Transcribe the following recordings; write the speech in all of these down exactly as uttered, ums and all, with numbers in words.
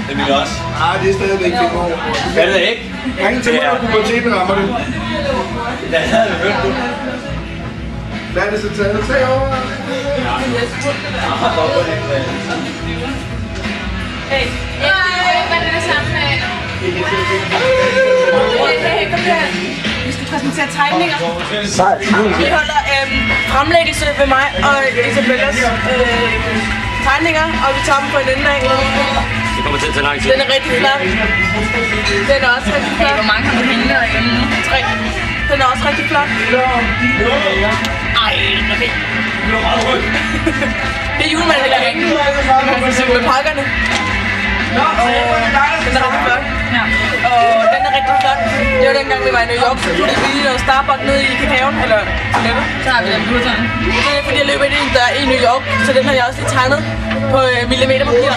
Det vil jeg også. Nej, det er stadigvæk ikke over. Er det ikke? Ring til mig, når puberteten rammer det. Ja, det havde vi hørt du. Hvad er det så taget? Tre år? Ja. Hey, hvad er det samme med? Hey, kom her. Vi skal præsentere tegninger. Vi holder øh, fremlæggelse ved mig og Isabellas øh, tegninger, og vi tager dem på en anden dag. Det kommer til at tage lang tid. Den er rigtig flot. Den er også rigtig flot. Hvor mange har du hængende derhjemme nu? Tre. Den er også rigtig flot. Ej, den er fint. Det er julemanden, der hænger. Man kan se med pakkerne. Og den er rigtig flot. Og den er rigtig flot. Det var dengang, vi var i New York, så puttede vi lige noget Starbucks ned i kakaoen, eller toilettet. Så har vi den på sådan. Det er fordi, jeg løber ind i en dør i New York, så den har jeg også lige tegnet på millimeterpapir.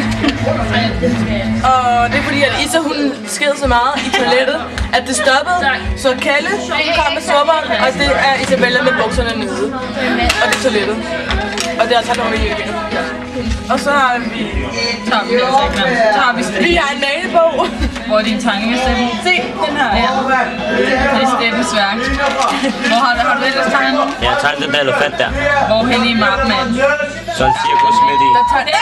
Og det er fordi, at Isa hun sked så meget i toilettet, at det stoppede. Så Kalle kom med supperen, og det er Isabella med bukserne nede. Og det er toilettet. Og det er altså noget, vi ikke ved. Og så har vi... Så har vi, så har vi, vi har en malebog. Hvor er din tegning er stemt? Se, den her. Ja. Det er Steffens værk. Hvor har du, har du ellers tegnet? Jeg har tegnet den der elefant der. Hvor hen i mappen er den? Så en cirkus midt i. Der tager det.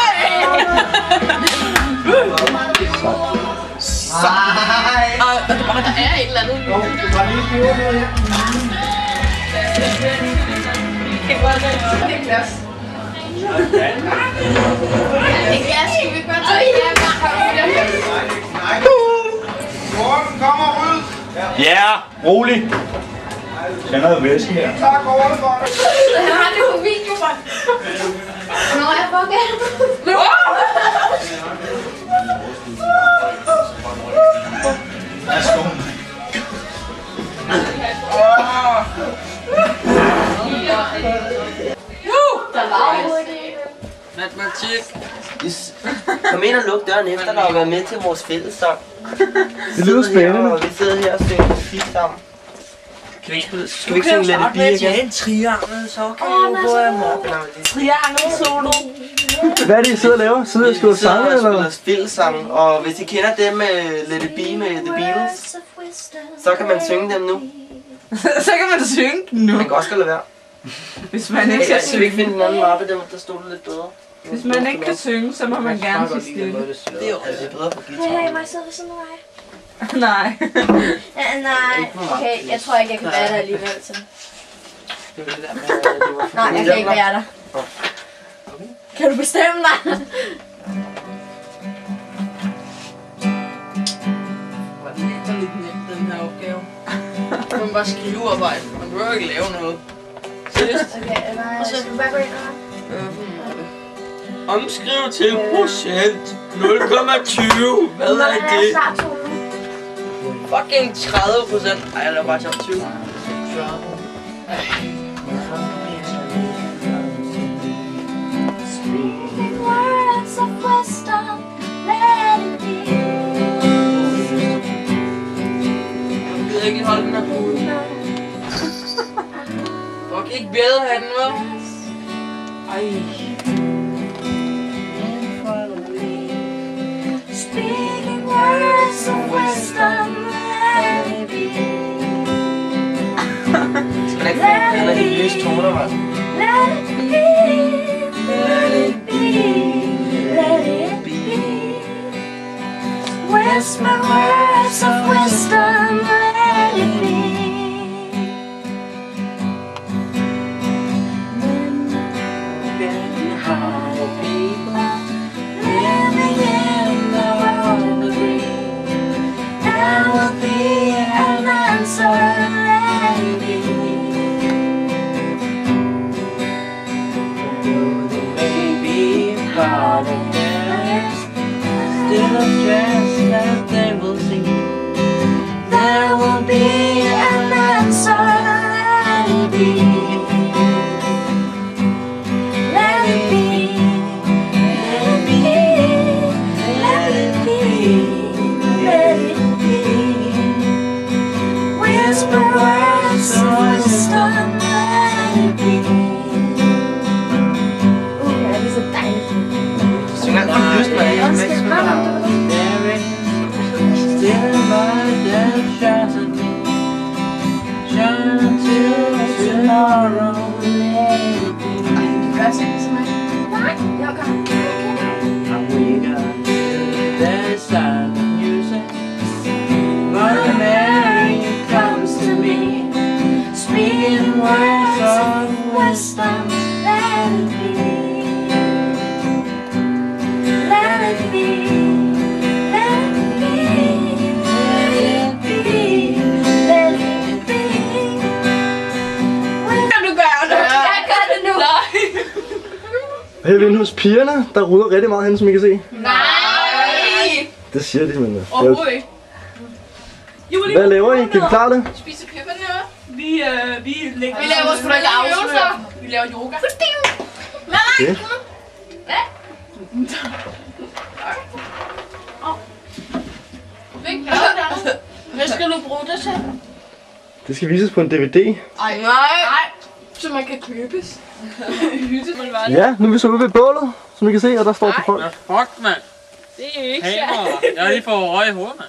Og, og det bare, der er et eller andet. Det er glas. Niklas, skal vi bare tage det her? Morten, kom og ryd! Ja, rolig. Jeg har noget væske her. Tak over for det. Han har det på video. Nå, jeg får galt. Værsgo. Matematik. Kom ind og luk døren efter dig og vær med til vores fællessang. Det lyder spændende. Og vi sidder her og synger musik sammen. Kan vi ikke, skal vi ikke synge Let It Be igen? En triangel, så kan vi jo gå amok. Triangel solo. Hvad er det, I sidder og laver? Sidder I og skriver sange, eller hvad? Vi spiller fællessang, og hvis I kender dem med Let It Be med The Beatles, så kan man synge dem nu. Så kan man synge nu. Man kan også lade være. Hvis man ikke kan Skal vi ikke finde den anden mappe, der, der stod det lidt bedre? Hvis man ikke kan synge, så må man gerne sige stille. Det er jo altså bedre på guitar. Hey, må jeg sidde ved sådan noget? Nej. Ja, nej, okay, jeg tror ikke, jeg kan være der alligevel. Så. Nej, jeg kan ikke være der. Kan du bestemme dig? Det er lidt nemt, den her opgave. Du må bare skrive arbejde, man behøver ikke lave noget. Seriøst? Okay, nej, så skal vi bare gå ind og... Omskriv til procent nul komma tyve. Hvad er det? Fucking tredive procent. Ej, jeg laver bare til tyve. Words of wisdom, let it be. Jeg gider ikke lige holde den her pude. Fuck, ikke bedre have den, hva'? Ej. Speaking words of wisdom, let it be. Skal ikke finde en af de lyse toner, hva'? Let it be, let it be, let it be. Whisper words of wisdom, let it be. When high people living in the world agree, there will be an answer, let it be. Still a dress that they will see. There will be an answer, let it be. Let it be, let it be, let it be, let it be. Whisper words of wisdom, let it be. Uh, det er så dejligt. Synger Just med en vækst med still my death shines at me. Shine until tomorrow. Gør sådan som mig. Nej, jeg gør. I wake up to the sound of music. Mother Mary comes to me, speaking words of wisdom. Let it be. Let it be. Let it be. Let it be. Let it be. Kan du gøre det? Jeg gør det nu. Her er vi inde hos pigerne, der ruller rigtig meget hen, som I kan se. Nej! Det siger de, men... Overhovedet ikke. Hvad laver I? Kan vi klare det? Spise peberner. Vi, øh, vi lægger... Vi laver sgu da ikke afslør. Vi laver yoga. Okay. Hvad skal du bruge det til? Det skal vises på en D V D. Ej, nej. Så man kan købes. Hytte, man var det. Ja, nu er vi så ude ved bålet, som I kan se, og der står på folk. Hvad fuck, mand? Det er ikke Kamera. Jeg har lige fået røg i hovedet, mand.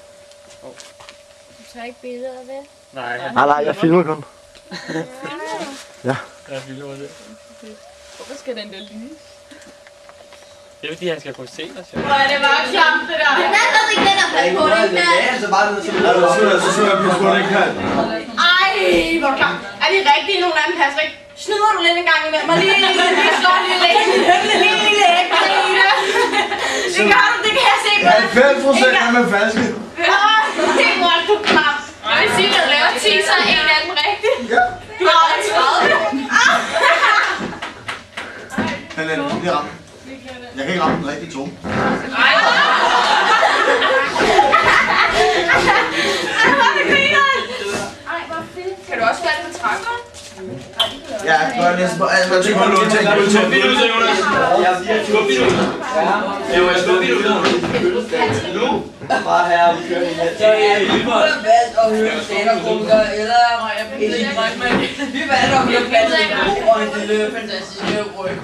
Du tager ikke billeder af det? Nej, han Nej, nej, jeg filmer kun. Ja. jeg filmer det. Hvorfor skal den der lyse? Det er fordi, han skal kunne se os. Jo. Hvor er det bare klamt, det der. Den er stadig den der plads på, ikke? Så bare ned, så bliver så sidder jeg på, det ikke kan. Ej, hvor klamt. Er de rigtige nogle af dem passer ikke? Snyder du lidt en gang imellem? Og lige, lige slår lige lidt. Lige lige ægge, Ida. Det gør du, det kan jeg se på dig. halvfems procent er med falske. Åh, det er godt, du er klam. Jeg vil sige, at du laver ti, så er en af dem rigtig. Ja. Du har en tredive. Men den er lige ramt. Jeg kan ikke ramme den rigtige to. Ej, hvor er det grineren. Ej, hvor fedt. Kan du også gøre det med trækkeren? Ja, gør det næsten på alt, hvad du kan holde til. Skub dit ud, Jonas. Skub dit ud. Ja, må jeg skubbe dit ud? Nu? Bare her, vi kører hende. Så er vi valgt at høre stand-up-komikere, eller vi valgte at høre Patrick Bro og en lille fantastiske ryg.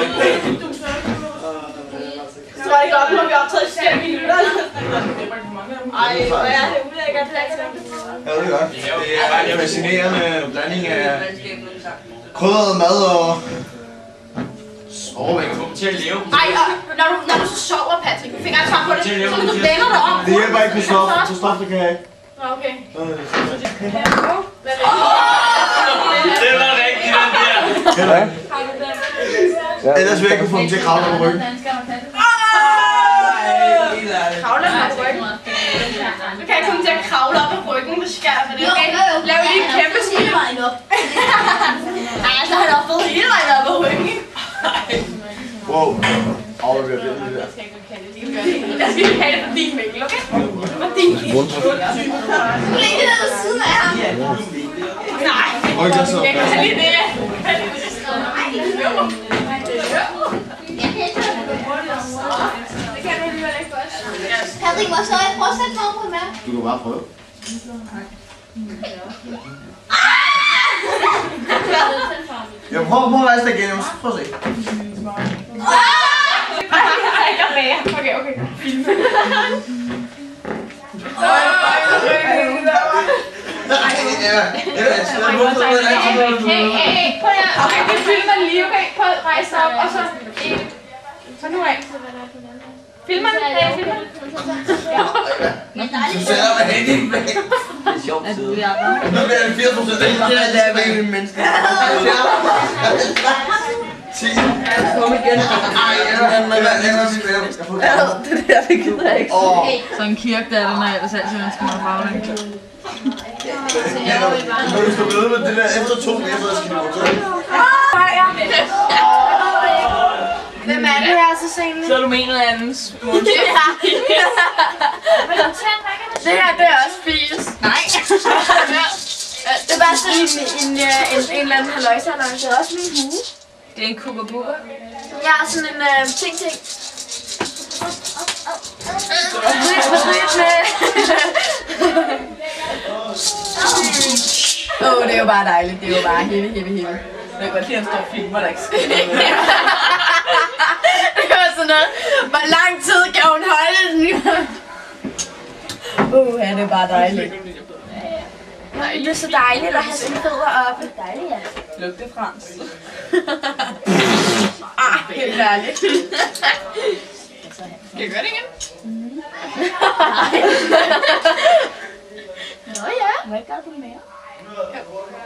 Jeg tror ikke godt, at vi har optaget i fem minutter. Ej, hvor er det ulækkert. Ja, det er godt. Det er en fascinerende blanding af krydret mad og sovevæg. Til at leve. Ej, og når du, når du så sover, Patrick, du fik altså svar på det, så når du vender dig om. Det hjælper ikke på stof. På stof, det kan jeg ikke. Nå, okay. Det var rigtigt, den der. Ja. Ellers vil jeg ikke kunne få dem til at kravle på ryggen. Kravler mig på ryggen. Du kan ikke komme til at kravle op på ryggen, det skal jeg, for det okay. Lav lige en kæmpe smil. Nej, så har jeg da fået hele vejen op på ryggen. Wow. Åh, det bliver fedt, det der. Jeg skal ikke have det for din vinkel, okay? For din vinkel. Du ligger der ved siden af ham. Nej, jeg kan have lige det. Det kan du alligevel ikke godt. Patrick, hvor så jeg prøver at sætte mig på med? Du kan bare prøve. Jeg prøver på at rejse dig igen. Prøv at se. Okay, okay. Vi filmer lige, okay? Prøv at rejse dig op, og så... Så nu af. Filmer den? Ja, filmer den. Du sætter mig hen i bag. Det er sjovt side. Nu bliver det firs procent. Det er det, der er ved en menneske. ti. Kom igen. Ej, jeg er spændende. Det der, det gider jeg ikke. Sådan en kirke der, den er ellers altid, man skal have farve. Når du skal møde med det der efter to meter, så skal du gå til. Hvem er det her så sent? Så er du med en eller andens mund. Det her, det er også fis. Nej. Det er bare sådan en, en, en, en eller anden haløjse, haløjse. Det er også min hue. Det er en kukkebukker. Jeg har sådan en uh, ting-ting. Åh, oh, det er jo bare dejligt. Det er jo bare hele, hele, hele. Jeg kan godt lide, at han står og filmer, der ikke sker noget. Det var sådan noget. Bare lang tid kan hun holde den? Uh, ja, det er bare dejligt. Nej, det er så dejligt at have sine fødder oppe. Dejligt, ja. Lugte Frans. Ah, helt ærligt. Skal jeg gøre det igen? Mm. Nå ja. Må jeg gøre det mere? Ja.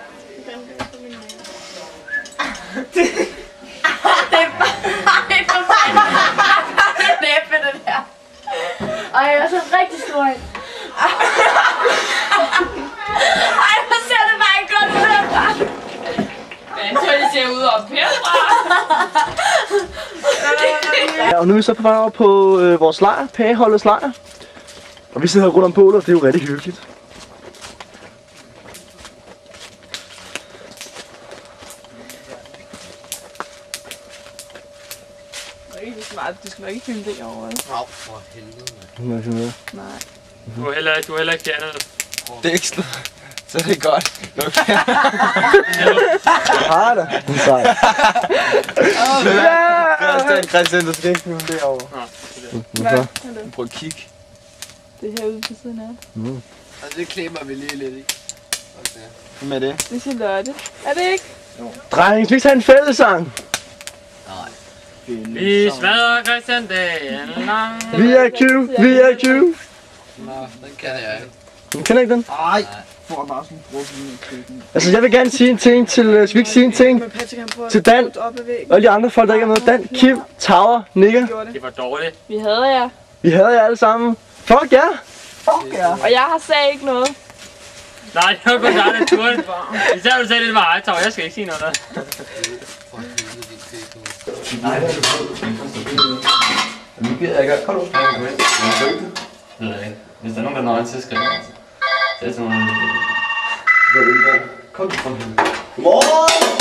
Det er bare for mig. Det er næppe, det der. Ej, jeg er så rigtig stor en. Ej, hvor ser det bare ikke godt ud herfra. Jeg tror, det ser ud op herfra. Ja, og nu er vi så på vej over på øh, vores lejr, Pageholdets lejr. Og vi sidder rundt om bålet, og det er jo rigtig hyggeligt. Det er smart. Du skal nok ikke filme det over. Wow, for helvede, mand. Nu er jeg filmet. Nej. Du har heller, du har heller ikke fjernet. Det er ikke sådan. Så det er godt. Okay. Har det? Det er sejt. Det er også den, Christian, du skal ikke filme det over. Hvorfor? Prøv at kigge. Det er herude på siden af. Mm. Og det klemmer vi lige lidt i. Okay. Hvad med det? Det er Charlotte. Er det ikke? Dreng, skal vi tage en fællesang? Vi smadrer Christian dagen lang. Vi er Q, vi er Q. Nå, den kender jeg ikke. Du kender ikke den? Ej. Får bare sådan en brugt. Altså, jeg vil gerne sige en ting til... Uh, skal vi ikke sige en ting? Til Dan og alle de andre folk, der ikke er med. Dan, Kim, Tower, Nicker. Det var dårligt. Vi havde jer. Vi havde jer alle sammen. Fuck ja! Fuck ja. Og jeg har sagt ikke noget. Nej, det var godt dig, det turde. Især du sagde lidt med ej, Tav. Jeg skal ikke sige noget der. Nej, det er det. Nu gider jeg ikke. Kom nu. Det ved jeg ikke. Hvis der er nogen, der når en til, skal jeg altså. Det er sådan nogle... Kom nu. Kom nu. Godmorgen!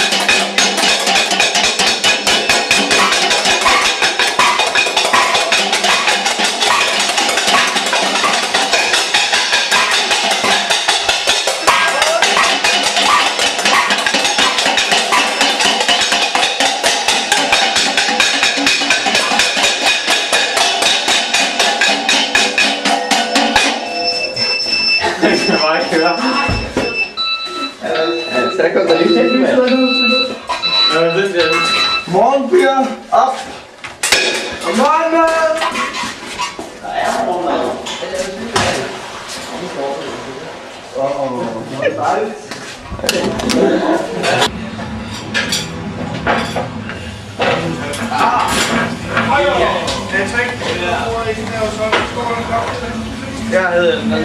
Der kom der lige til, mand. Morgen, piger! Op! Godmorgen, mand! Åh, dejligt. Jeg havde den.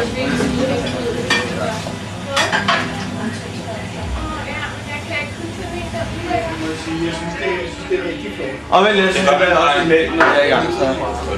Og vent lidt, så kan jeg også med, når jeg er i gang, så...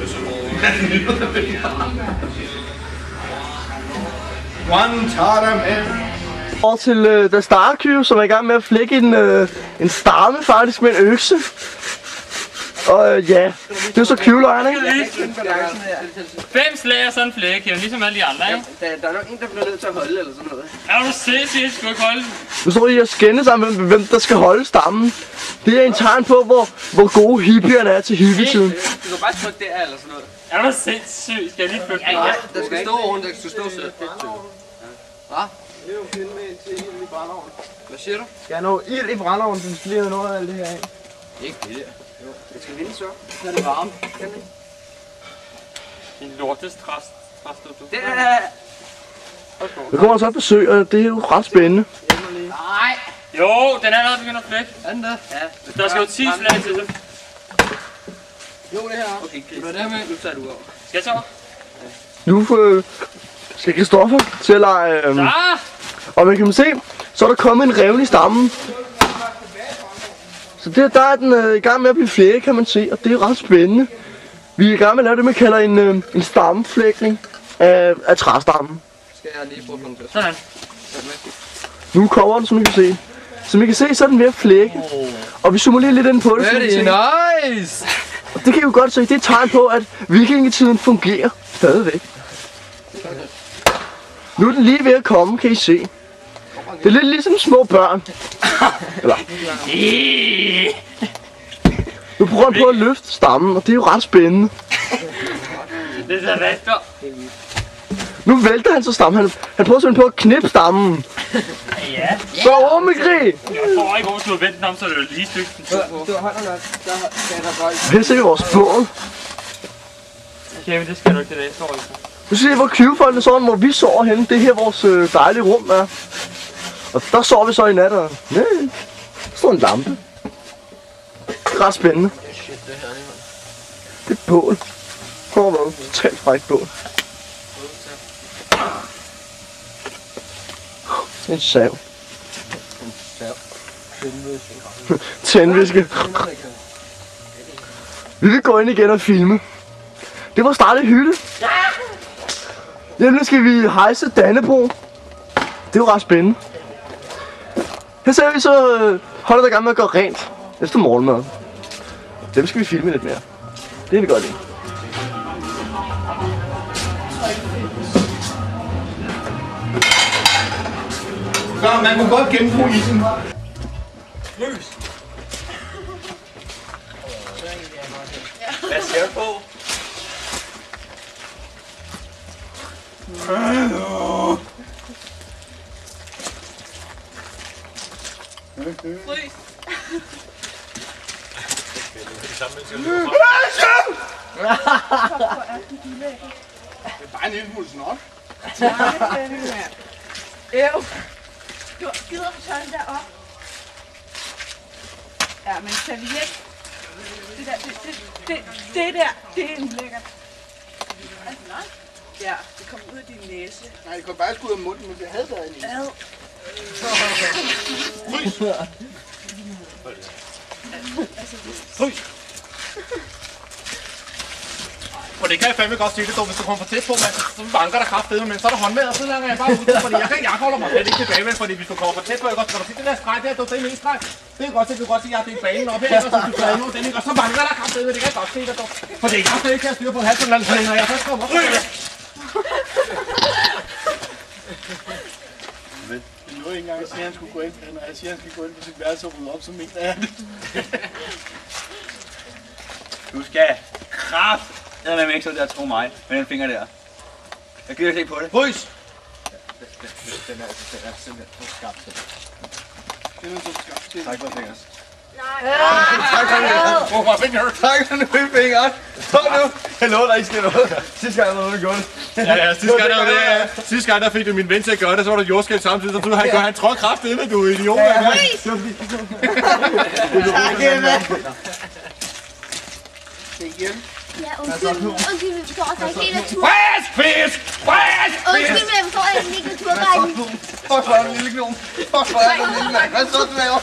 One tartar man. Over til uh, The Star Q, som er i gang med at flække en, uh, en stamme faktisk med en økse. Og uh, ja, det er så Q-løgn, ikke? Fem slag og sådan en flække, ligesom alle de andre, ikke? Der, der er nok en, der bliver nødt til at holde eller sådan noget. Er du sindssygt? Skal du ikke holde den? Nu står I og skændes sammen, hvem, hvem der skal holde stammen. Det er en tegn på, hvor, hvor gode hippierne er til hippietiden. Du kan bare trykke der eller sådan noget. Er du sindssygt? Skal jeg lige flytte den? Nej, der skal stå rundt, der skal stå sødt. Hvad? Det er jo finde med til ild i brændeovnen. Hvad siger du? Skal jeg nå ild i brændeovnen, så vi skal lige have noget af alt det her af? Ikke det der. Jo, det skal vinde så. Så er det varmt. Kan det? Din lortestræst, du. Det er... Vi kommer så et besøg, og det er jo ret spændende. Nej. Jo, den er allerede begyndt at flække. Er den der? Ja. Der skal jo ti slag til, så... Jo, det her. Okay, det var der med. Nu tager du over. Skal jeg så over? Nu øh, skal Kristoffer til at lege... Øh, Ja! og man kan se, så er der kommet en revne i stammen. Så det, der er den øh, i gang med at blive flækket, kan man se, og det er ret spændende. Vi er i gang med at lave det, man kalder en, øh, en stammeflækning af, af træstammen. Skal jeg lige prøve at få Sådan. Nu kommer den, som I kan se. Som I kan se, så er den ved at flække. Oh. Og vi zoomer lige lidt ind på det. Very nice! Og det kan I jo godt se, det er et tegn på, at vikingetiden fungerer stadigvæk. Nu er den lige ved at komme, kan I se. Det er lidt ligesom små børn. Eller. Nu prøver han på at løfte stammen, og det er jo ret spændende. Det er rigtigt. Nu vælter han så stammen. Han, han prøver simpelthen på at knippe stammen. Ja. Så over med grig! Jeg tror ikke, hvis du har vendt den om, så er det jo lige stykke den to på. Du holder nok. Der er der bold. Her ser vi vores båd. Kevin, det skal du ikke det der. Står ikke. Nu ser vi, hvor Q-folkene sådan, hvor vi sover henne. Det er her vores øh, dejlige rum er. Og der sover vi så i nat, og nej, der står en lampe. Det er ret spændende. Det er et bål. Hvor var det? Totalt frækt bål. En sav. En sav. Tændviske. Vi vil gå ind igen og filme. Det var startet hytte. Ja, nu skal vi hejse Dannebro. Det er jo ret spændende. Her ser vi så øh, holder der gang med at gøre rent efter morgenmad. Dem skal vi filme lidt mere. Det er vi godt lide. Så man kunne godt genbruge isen. Løs! Hvad skal du på? Frys. Det er bare en lille smule snot. Øv. Du gider at tørre derop. Ja, men serviet. Det der, det, det, det, det der, det er en lækkert. Ja, det kommer ud af din næse. Nej, det kom bare ud af munden, men det havde været en isen. Ad. Frys! Frys! Og det kan jeg fandme godt sige, det dog, hvis du kommer for tæt på, man, så banker der kraftedeme, men så er der håndved, og så langer jeg bare ud, fordi jeg, kan, jeg holder mig slet ikke tilbage, vel, fordi hvis du kommer for tæt på, jeg godt, kan du se den der streg der, du er min streg, det kan godt se, du kan godt se, at jeg har delt banen op her, og så du tager imod den, ikke, og så banker der kraftedeme, det kan jeg godt se, der dog, for det er jeg slet ikke til at styre på halsen, så længe jeg først kommer op. Det nåede ikke engang at sige, at han skulle gå ind, når jeg siger, at han skal gå ind på sit værelse og rydde op, så mener jeg det. Du skal kraft. Jeg er med ikke så der tro mig med den finger der. Jeg gider ikke på det. Frys! Den er, den er simpelthen for skarp til. Den er så skarp til. Tak for fingeren. Nej. Tak for fingeren. Brug for fingeren. Tak for fingeren. Stop nu. Jeg lover dig ikke sker noget. Sidste gang var noget godt. Ja, ja, sidste gang, der, der, sidste gang der fik du min ven til at gøre det, så var der jordskælv samtidig, så du han gør han tråd kraftigt med, du er idiot. Ja, ja. Igen. Ja, undskyld, undskyld, vi forstår os ikke helt af tur. Frisk fisk! Frisk Undskyld, fisk! men jeg forstår ikke helt af turguiden. Fuck, hvor er den lille gnom. Fuck, hvor er den lille mand. Hvad så, du laver?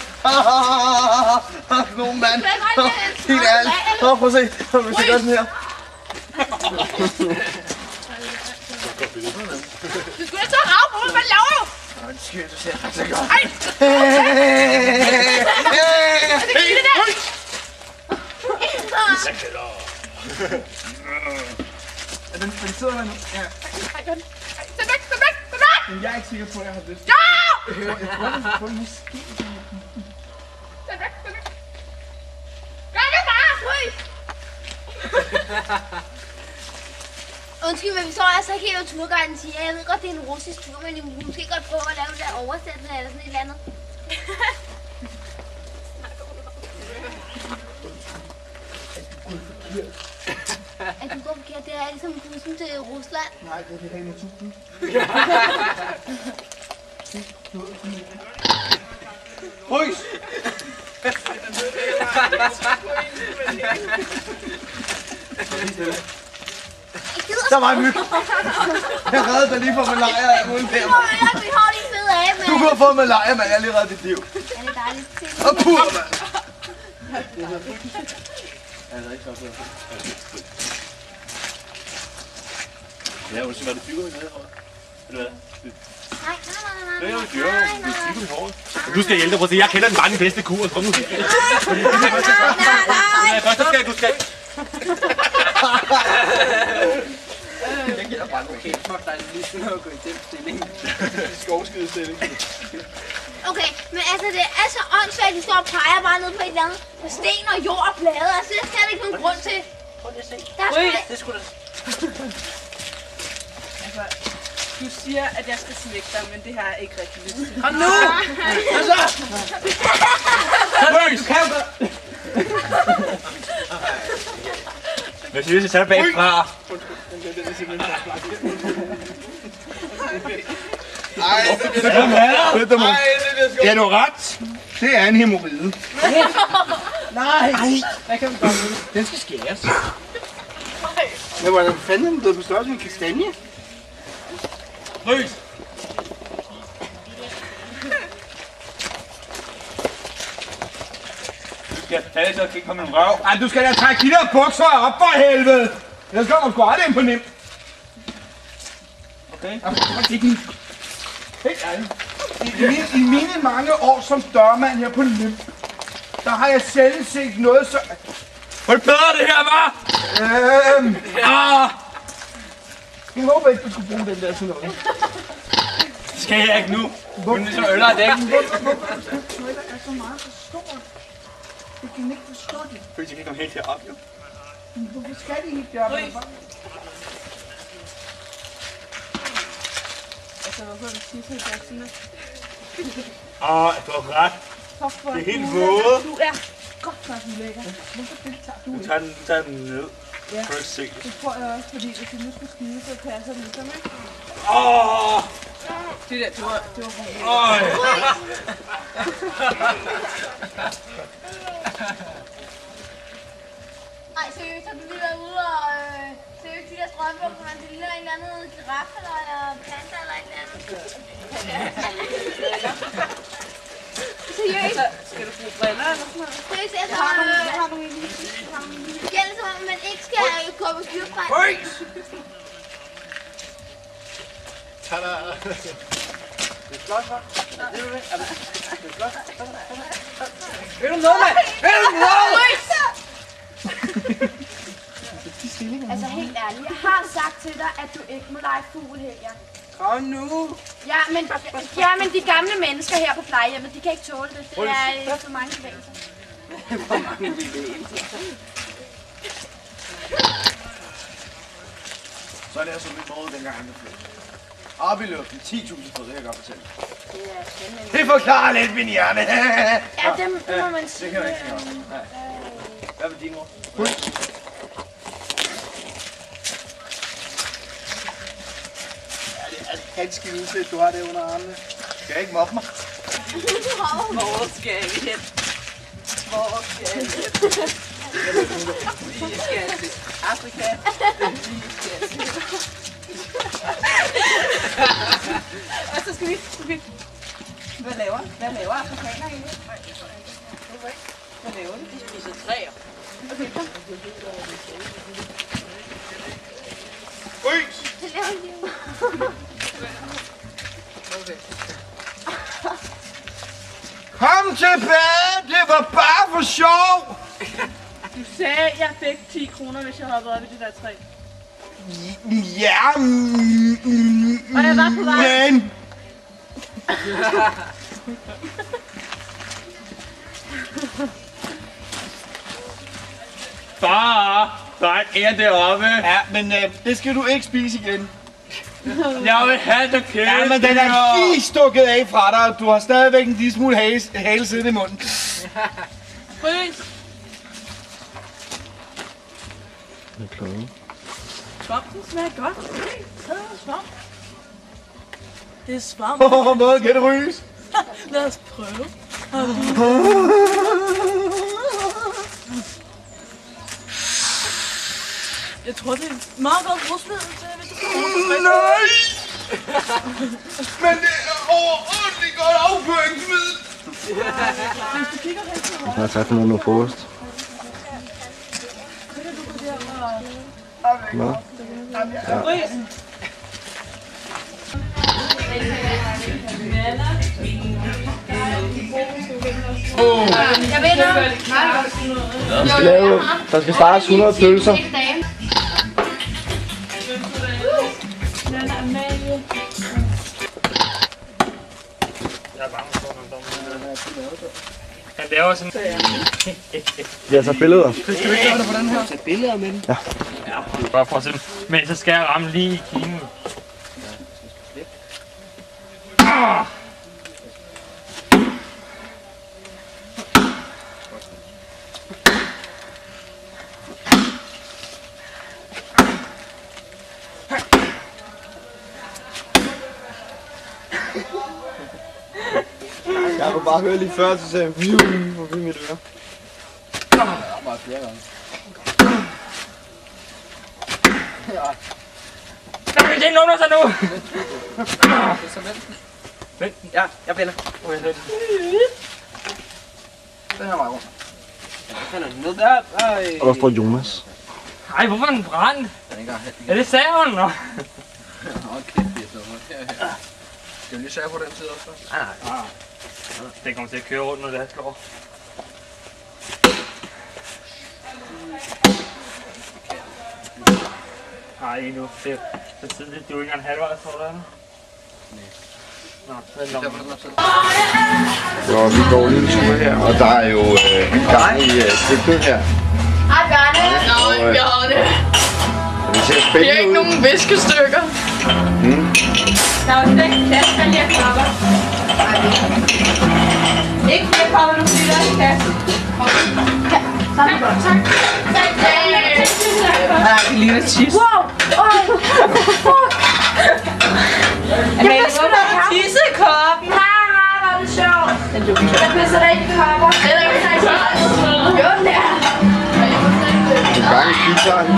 Gnom, mand. Helt ærligt. Prøv at se. Prøv at se godt sådan her. Du skulle da så rave på, hvad laver du? Undskyld, du ser ret så godt. Ej! Hey, det der! Er den, den sidder der nu? Ja. Ej, den. Ej, den væk, den væk, den væk! Men jeg er ikke sikker på, at jeg har lyst. Ja! Jeg tror, den får måske. Den væk, den væk! Gør det bare! Frys! Undskyld, men vi står altså ikke helt af turguiden siger. Jeg ved godt, det er en russisk tur, men I må måske godt prøve at lave det der oversættelse eller sådan et eller andet. At du går forkert, det er ligesom bussen til Rusland. Nej, det er det rene tusind. Frys! Der var en myg. Jeg reddede dig lige fra malaria uden der. Vi har lige fede af, mand. Du kunne have fået malaria, mand. Jeg har lige reddet dit liv. Ja, det er dejligt at se. Og puh, mand. Ja, undskyld, var det dyr i det her? Eller hvad? Nej, nej, nej, Det er nej, jo dyr, nej, det nej, er tyk i håret. Du skal hjælpe dig, prøv at se, jeg kender den bare den bedste kur. Kom nu. nej, nej. Først skal du skal. Jeg giver bare nogle helt fuck dig lige sådan noget at gå i den stilling. Skovskidestilling. Okay, men altså det er så åndssvagt, de står og peger bare ned på et eller andet på sten og jord og blade. Altså det er slet ikke nogen grund til. Prøv lige at se. Der er sgu da... Det skulle da... Altså, du siger, at jeg skal slække dig, men det har jeg ikke rigtig lyst til. Kom nu! Hvad så? Løs! Du kan jo godt... Hvad siger du, så tager det bagfra? Ej, det bliver sgu. Ej, det bliver sgu. Ja, du har ret. Det er en hemorrhide. Nej! Hvad kan vi gøre med? Den skal skæres. Men hvordan fanden er den blevet på størrelse med en kastanje? Løs! Du skal tage så ikke komme en røv. Ej, du skal da trække de der bukser op for helvede! Ellers kommer du sgu aldrig ind på nemt. Okay? Ikke helt ærligt. I, i, mine, I mine mange år som dørmand her på nemt, der har jeg selv set noget så... Hvor er det bedre det her, var? Øhm... Ah! Jeg håber ikke, du skulle bruge den der sådan noget. Det skal jeg ikke nu. Men det er så øller af dækken. Hvorfor er så meget for stort? Jeg kan ikke forstå det. Fordi jeg kan komme helt herop, jo. Hvorfor skal de ikke gøre det? Altså, hvorfor er du tisset i bukserne? Åh, du har ret. Det er helt våde. Du er godt nok lækker. Hvorfor deltager du Du ikke? tager den, tager den ned. Ja. Kan du ikke se det? Det tror jeg også, fordi hvis du nu skulle skide, så passer det ligesom, ikke? Åh! Det der, det var... Det var Øj! Ej, seriøst, har du lige været ude og... Øh, seriøst, de der strømbukser, man det ligner en eller anden giraf eller en panda eller et eller andet. Seriøst. Skal du bruge briller eller sådan noget? Seriøst, altså... Har du, har du en lille... Det gælder som om, man ikke skal gå på styrtræk. Øj! Tada! Det er flot, hva'? Det er du det? Det er flot. Vil du noget, mand? Vil du noget? Altså helt ærligt, jeg har sagt til dig, at du ikke må lege fugl her. Kom nu. Ja, men, ja, men de gamle mennesker her på plejehjemmet, de kan ikke tåle det. Det er øh, for mange bevægelser. Hvor mange bevægelser. Så er det altså mit måde, dengang han blev flyttet. Op i luften, ti tusind fod, det kan jeg godt fortælle. Det forklarer lidt min hjerne. Ja, dem det må man sige. Det kan jeg ikke sige om. Nej. Hvad med din mor? Det er ganske vildt, du har det under armene. Skal jeg ikke mobbe mig? Hvor skal vi hen? Hvor skal vi hen? Vi skal til Afrika. Vi skal til... Og så skal vi... Skal vi... Hvad laver? Hvad laver afrikaner egentlig? Hvad laver de? De spiser træer. Okay, kom. Øj! Det laver de jo. Kom tilbage! Det var bare for sjov! Du sagde, at jeg fik ti kroner, hvis jeg hoppede op i det der træ. Ja, mm, mm, Og jeg var på vej. men... Far, der er et ære deroppe. Ja, men øh, det skal du ikke spise igen. Jeg vil have det kæft. Ja, men den er lige stukket af fra dig, og du har stadigvæk en lille smule hale, hale siddende i munden. Frys! Det er kloge. Svampen smager godt. Tag noget svamp. Det er svamp. Åh, hvad kan det ryges? Lad os prøve. Jeg tror, det er meget godt rusmiddel til, hvis du får Nej! Men det er overordentligt godt afføringsmiddel. Hvis du kigger hen til højre, Jeg har taget noget nu frokost. Nå. frys. Jeg vinder. Der skal, lave, der skal startes hundrede pølser. Jeg er bange for, at han laver sådan... Jeg tager billeder. Skal du ikke gøre det på den her? Tage billeder med den? Ja. Ja, bare prøv at se. Men så skal jeg ramme lige i kinen. Ah! Jeg kunne bare høre lige før, så sagde jeg, forbi mit øre. Jeg har bare flere gange. Der er ikke nogen, der tager nu! Vent, ja, jeg vender. Den her vej rundt. Den er ned der. Ej. Og der står Jonas. Ej, hvorfor er den brændt? Den er ikke engang Er det saven? Nå. okay, det er så. Skal vi lige sørge på den side også? Nej, nej. Det kommer til at køre rundt, når det her slår. Nej, ikke nu. Det er for tidligt. Du er ikke engang halvvejs, tror du det? Nå, vent om. Nå, vi går lige en tur her, og der er jo øh, gang i øh, køkkenet her. Hej, Bjarne. Nå, øh, Bjarne. Og det ser Det spændende er ikke ud. nogen viskestykker. Mm. Der er jo den kasse, der lige er klapper. Ikke flere kopper, nu bliver der en kasse. Tak, tak. Tak, Nej, det ligner tis. wow. Oj, fuck. Jeg skal da have tissekoppen. Nej, nej, hvor er det sjovt. Jeg pisser da ikke i kopper. Eller jeg pisser ikke i kopper. Jo, der. Du er gang i pizzaen.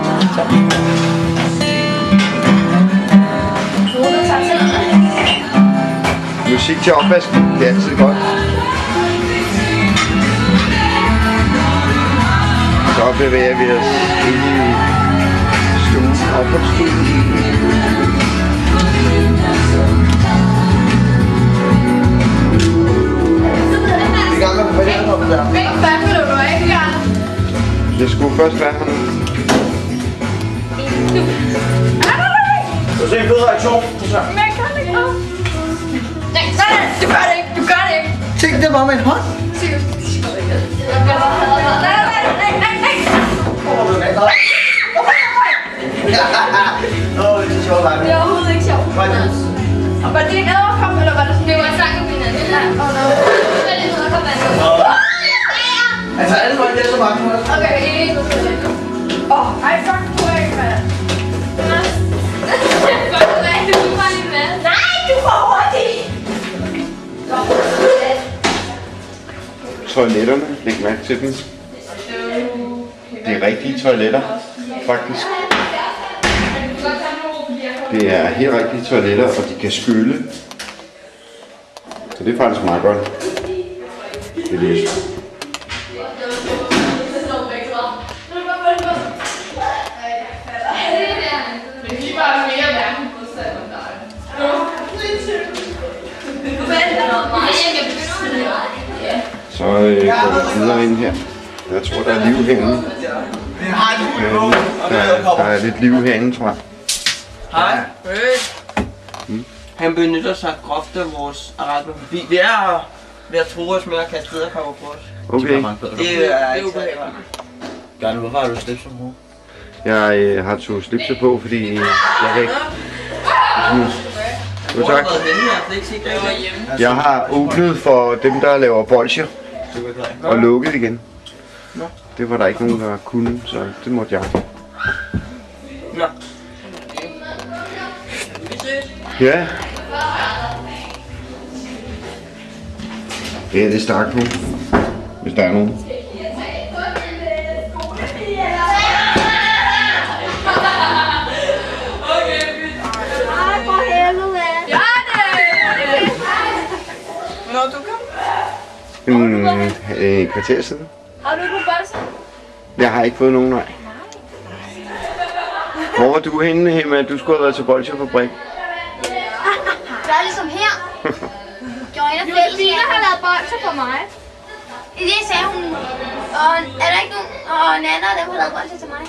Musik til opvasken, det er altid godt. Så bevæger vi os ind i stuen, opholdsstuen. Det er gammel på den op der. Hvad fanden vil du ikke gøre? Jeg skulle først være her. Du ser en fed reaktion. Men jeg kan det ikke. Nej, nej, du gør det ikke. Du gør det ikke. Tænk det bare med en hånd. Nej, nej, nej, nej, nej. Åh, det er sjovt, nej. Det er overhovedet ikke sjovt. Var det en æderkop, eller var det sådan? Det var en sang i min anden. Nej, åh, no. Det er lidt æderkop, Altså, alle folk, det er så mange på det. okay, ikke. Åh, ej, fuck, du er ikke med. Nej, du får hurtigt! Toiletterne, læg mærke til dem. Det er rigtige toiletter, faktisk. Det er helt rigtige toiletter, og de kan skylle. Så det er faktisk meget godt. Det er det. Så øh, går vi videre ind her. Jeg tror, der er liv herinde. Øh, der, der er lidt liv herinde, tror jeg. Hej. Mm. Han benytter sig groft af vores arachnofobi. Det er ved at tro os med at kaste æderkopper på os. Okay. Det er ikke særlig. Bjarne, hvorfor har du slips som hår? Jeg øh, har to slipse på, fordi jeg kan ikke... Jo, tak. Jeg har åbnet for dem, der laver bolsjer, og lukket igen. Det var der ikke nogen, der kunne, så det måtte jeg. Nå. Ja. Ja, det er start på, hvis der er nogen. Når du kom? En, en kvarter siden. Har du ikke på bolsen? Jeg har ikke fået nogen, nej. Hvor var du henne, Hemma? Du skulle have været til bolsjefabrik. Det er ligesom her. Joanna Fælsina har lavet bolser på mig. Det sagde hun. Og er der ikke nogen? Og Nana og dem har lavet bolser til mig.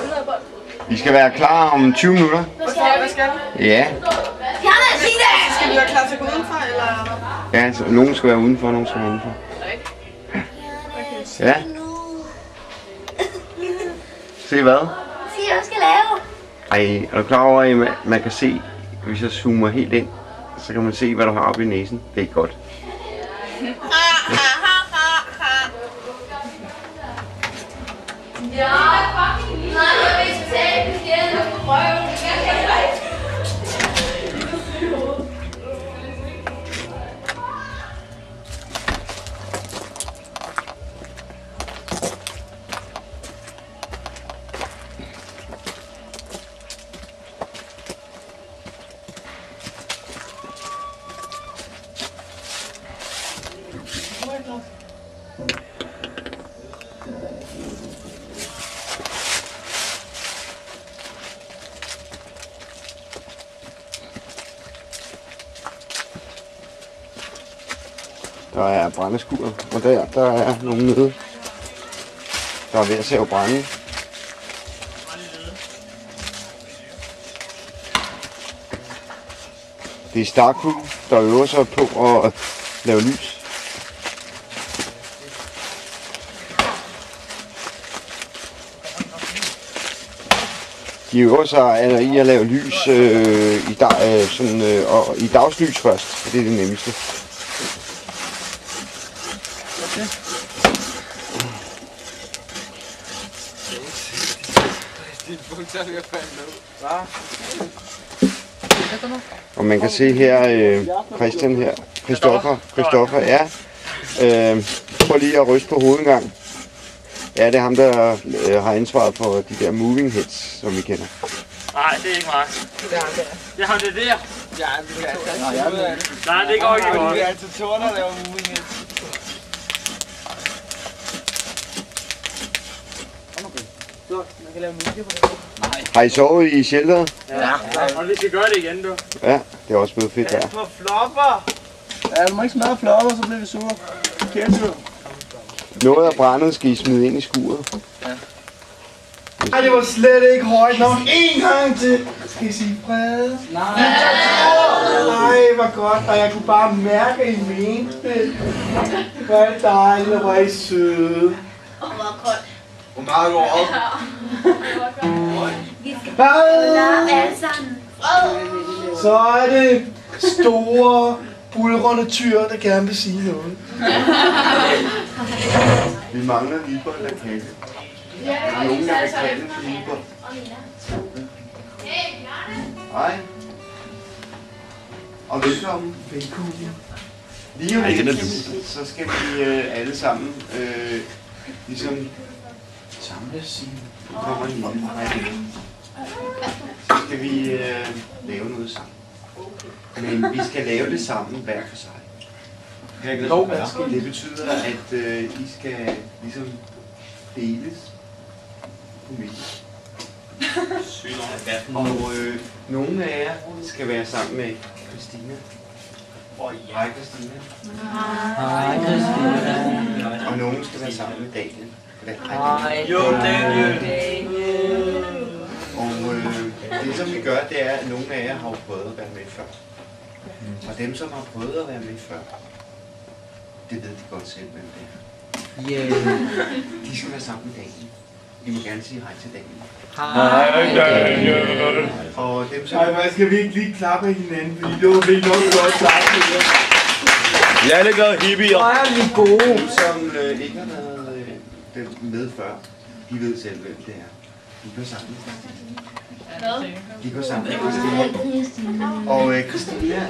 Vi skal være klar om tyve minutter. Hvad skal vi? Hvad skal vi? Ja. Jeg har været sige det! Skal vi gør klar til at gå udenfor, eller? Ja, så nogen skal være udenfor, og nogen skal være indenfor. Ja. Se hvad? Sig, hvad du skal lave. Ej, er du klar over, at man, man kan se, hvis jeg zoomer helt ind, så kan man se, hvad du har oppe i næsen. Det er ikke godt. Ja, fucking nej, jeg vil ikke tage det igen på røven. Jeg kan ikke. Der er brændeskur, og der, der er nogen nede, der er ved at save brænde. Det er Starcrew, der øver sig på at lave lys. De øver sig i at lave lys øh, i, dag, øh, sådan, øh, og, i dagslys først, for det er det nemmeste. Og man kan se her, øh, Christian her, Christoffer, Christoffer, ja. Øh, prøv lige at ryste på hovedet en gang. Ja, det er ham, der øh, har ansvaret for de der moving heads, som vi kender. Nej, det er ikke mig. Det er ham der. Det er ham, det der. Ja, vi kan altid. Nej, det går ikke godt. Vi er altid tårne og laver moving heads. Så, man kan lave musik på det. Har I sovet i shelteret? Ja, og vi skal gøre det igen, du. Ja, det er også blevet fedt her. På flopper! Ja, du må ikke smadre flopper, så bliver vi sure. Kæmpe. Noget af brændet skal I smide ind i skuret. Ja. Ej, det var slet ikke højt nok. En gang til. Skal I sige fred? Nej. Ej, hvor godt. Og jeg kunne bare mærke, at I mente det. Hvor er det dejligt, og hvor er I søde. Åh, hvor koldt. Hvor meget går op? Vi skal bare alle sammen. Så er det store, bulrende tyr, der gerne vil sige noget. Vi mangler Viber eller Katte. Der er nogen, der vil kalde for Viber. Hej. Og velkommen. Velkommen. Lige om lidt, så skal vi øh, alle sammen øh, ligesom samles i. Nu kommer en lille række. Så skal vi øh, lave noget sammen. Men vi skal lave det sammen hver for sig. Det betyder, at øh, I skal ligesom deles på midten. Og øh, nogle af jer skal være sammen med Christina. Hej Christina. Hej Christina. Og nogen skal være sammen med Daniel. Hej. Jo, Daniel. Og øh, det som vi gør, det er, at nogle af jer har prøvet at være med før. Og dem som har prøvet at være med før, det ved de godt selv, hvem det er. Yeah. De skal være sammen med Daniel. I må gerne sige hej til Daniel. Hej Daniel. Og dem som... Ej, hvad skal vi ikke lige klappe hinanden, fordi det var vildt nok godt sagt. Vi er alle glade hippier. Ej, er vi gode. Dem som øh, ikke har været øh, dem med før, de ved selv, hvem det er. De går sammen med Christina. Hvad? De går sammen med Christina. Og øh, Christina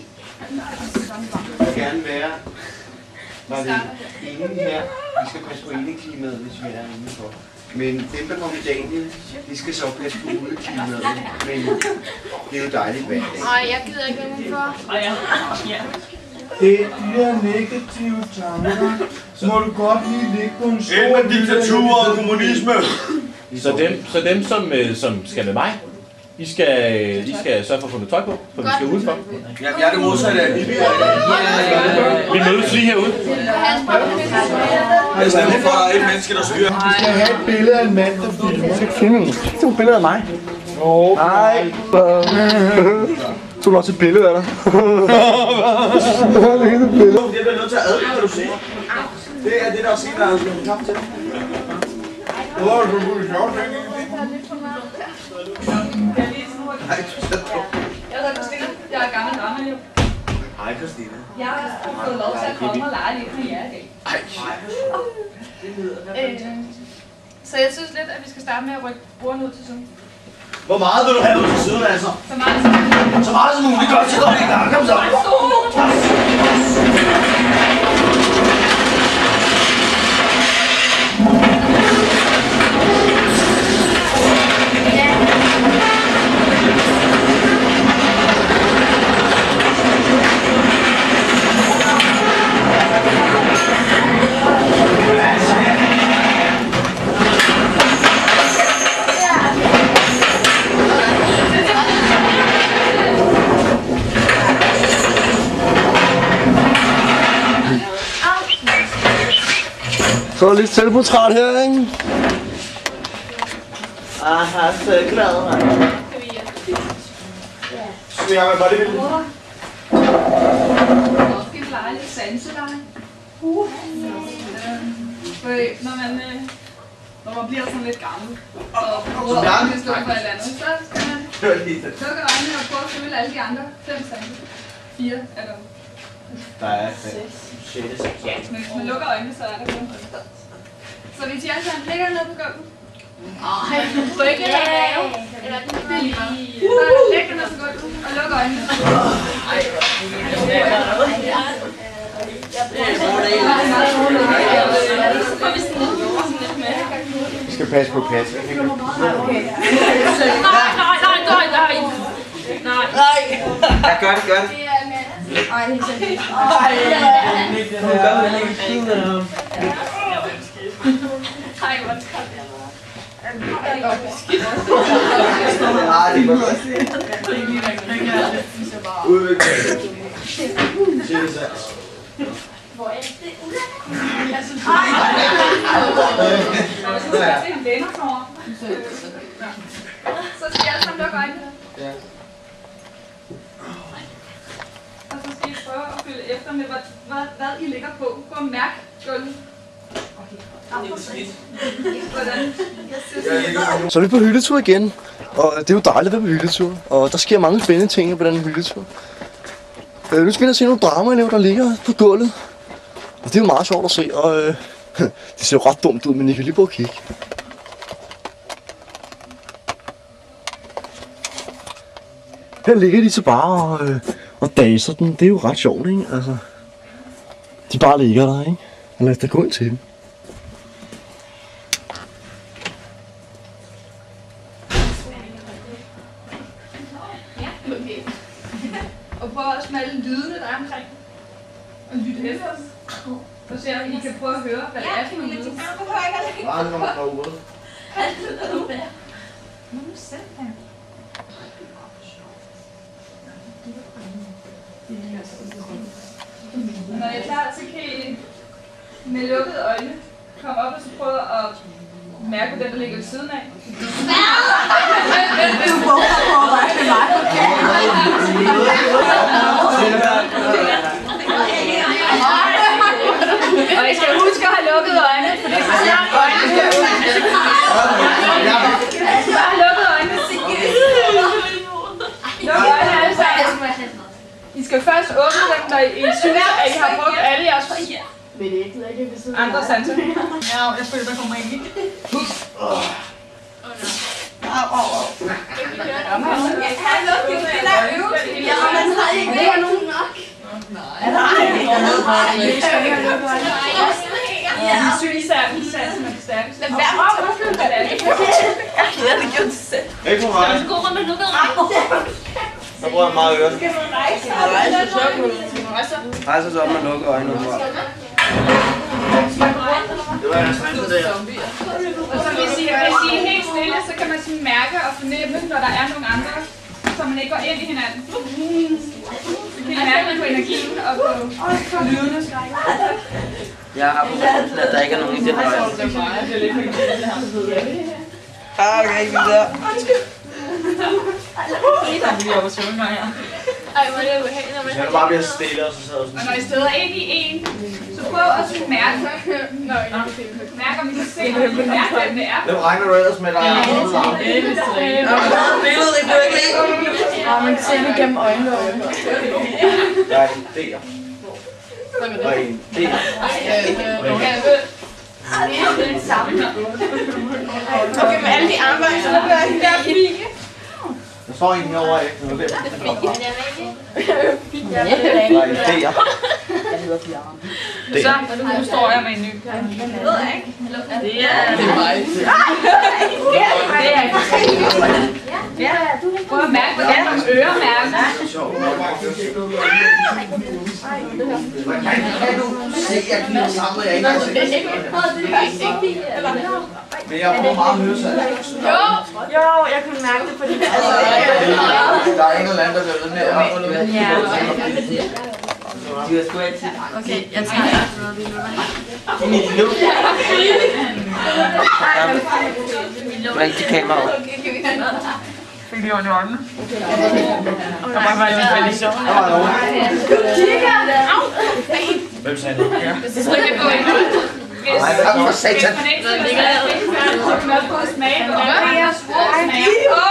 vil gerne være... Var det ingen her? Vi skal passe på indeklimaet, hvis vi er indenfor. Men dem, der kommer i Daniel, de skal så passe på udeklimaet. Men det er jo dejligt hver dag. Nej, jeg gider ikke være udenfor. Det er de der negative tanker, så må du godt lige ligge på en stor... Ind med diktatur og kommunisme! Så dem, så dem som, øh, som skal med mig, I skal, I skal sørge for at få noget tøj på, for vi skal udenfor. Ja, jeg er det modsatte af hippie. Vi mødes lige herude. Jeg stemmer for, at der er et menneske, der styrer. Vi skal have et billede af en mand, der filmer. Jeg skal ikke filme mig. Det er et billede af mig. Nå, nej. tog du også et billede af dig. Det bliver nødt til at advare, hvad du siger. Det er det, der også siger, der er en kaffe til. Hvor er du blevet sjovt, ikke? Jeg er gammel drama-liv. Hej, Christina. Jeg har fået lov til at komme og lege lidt med jer i dag. Øh, så jeg synes lidt, at vi skal starte med at rykke bordene ud til siden. Hvor meget vil du have ud til siden, altså? Så meget som muligt. Så meget som muligt. Godt, så går vi i gang. Kom så. Så er der lidt selvportræt her, ikke? Aha, så er jeg glad, mand. Skal jeg med bodybuilding? Skal vi lege lidt sanseleje? Uh. Øh, når man, øh, når man bliver sådan lidt gammel, og prøver at stå for et eller andet, så skal man lukke øjnene og prøve at føle alle de andre fem sanser. Fire er der. Der er fem. Men hvis man lukker øjnene, så er der kun. Så hvis I alle sammen ligger ned på gulvet. Ej, rykke eller lave. Eller det er lige meget. Så læg dig ned på gulvet og luk øjnene. Ej, Vi skal passe på Patrick. Nej, nej, nej, nej, nej. Nej. Nej. Ja, gør det, gør det. Ej, helt seriøst. Ej, hvor træt jeg var. Ej, det var godt. Udvikling. Hvor er det? Jeg synes, det er en venner for. Så skal jeg alle sammen lukke øjnene. Ja. Og så skal I prøve at følge efter med, hvad, hvad, hvad I ligger på. Gå og mærk gulvet. Så er vi på hyldetur igen, og det er jo dejligt at være på hyldetur, og der sker mange spændende ting på den hyldetur. Øh, nu skal vi ind og se nogle dramaelever, der ligger på gulvet, og det er jo meget sjovt at se, og øh, det ser jo ret dumt ud, men I kan lige prøve at kigge. Her ligger de så bare og, øh, og daser den, det er jo ret sjovt, ikke? Altså, de bare ligger der, ikke? Og lad os da gå ind til dem. Og prøv at smalle lydene, der er omkring. Og lytte efter os. Og se om I kan prøve at høre, hvad det er for nogle lyde. Bare når man går ud. Må du selv have. Når jeg er klar, så kan I med lukkede øjne komme op og så prøve at mærke den, der ligger ved siden af. Du vågner på at være med mig. Og I skal huske at have lukket øjnene, for det er så snart øjnene skal ud. Bare have lukket øjnene. Luk øjnene alle sammen. I skal først åbne dem, når I synes, at I har brugt alle jeres andre sanser. Ja, jeg føler, der kommer ind i. Au, au, au. Jeg kan lukke det, det der øvelse. Ja, man har ikke det. Nogen nok. Nej. Nej. Ja, I synes, at I sanser med det stærkeste. Lad være med at føle det. Jeg klæder det gjort selv. Ikke for mig. Skal du gå rundt med lukket øjne? Så bruger jeg meget ørerne. Skal du rejse? Rejse sig op. Rejse sig op med lukkede øjne. Det var en streng det. Og så hvis I, hvis I er helt stille, så kan man sådan mærke og fornemme, når der er nogle andre, så man ikke går ind i hinanden. Så kan I mærke på energien og på lydene. Jeg har på at der ikke er nogen i det øje. Ah, okay, ikke videre. Frida. Vi er oppe at svømme her. Ej, hvor er det uheldigt, når man Jeg er bare ved at stille, og så sad jeg Og når I støder ind i en, så prøv at mærke, mærke om I kan se, mærke, hvem det er. Hvem regner du ellers med, der er noget larm? Billedet i bøkken. Ja, man kan se det gennem øjenlågen. Der er en D'er. Og en D'er. Okay, med alle de armbånd, så er det der fine. Der står en herovre af. Det er hvem? Fine. Der er en D'er. Så, nu står jeg med en ny. Det ved jeg ikke. Det er... Det er mig. Det er... Prøv at mærke, hvordan nogle ører mærker. Kan du se, at jeg kigger sammen, og jeg ikke har set? Men jeg får meget hørsel. Jo, jo, jeg kunne mærke det på det. Der er en eller anden, der bliver ved med at... Ja. De var sgu altid. Okay, jeg tager Mit nu. Men de kamera over. Fik de ondt i øjnene? Der var bare lidt faldet i sjov. Der var nogen. Hvem sagde det? Så kan jeg gå ind. Nej, tak for satan. Hvis man ikke skal så kan man også prøve at smage, hvordan det er smager.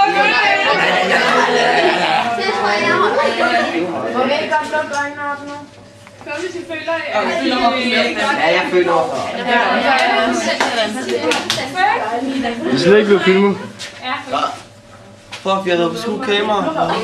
Må vi ikke godt lukke øjnene op nu? Kom, hvis I føler, at Ja, jeg føler over. Det er slet ikke blevet filmet. Fuck, vi har været på skue kamera.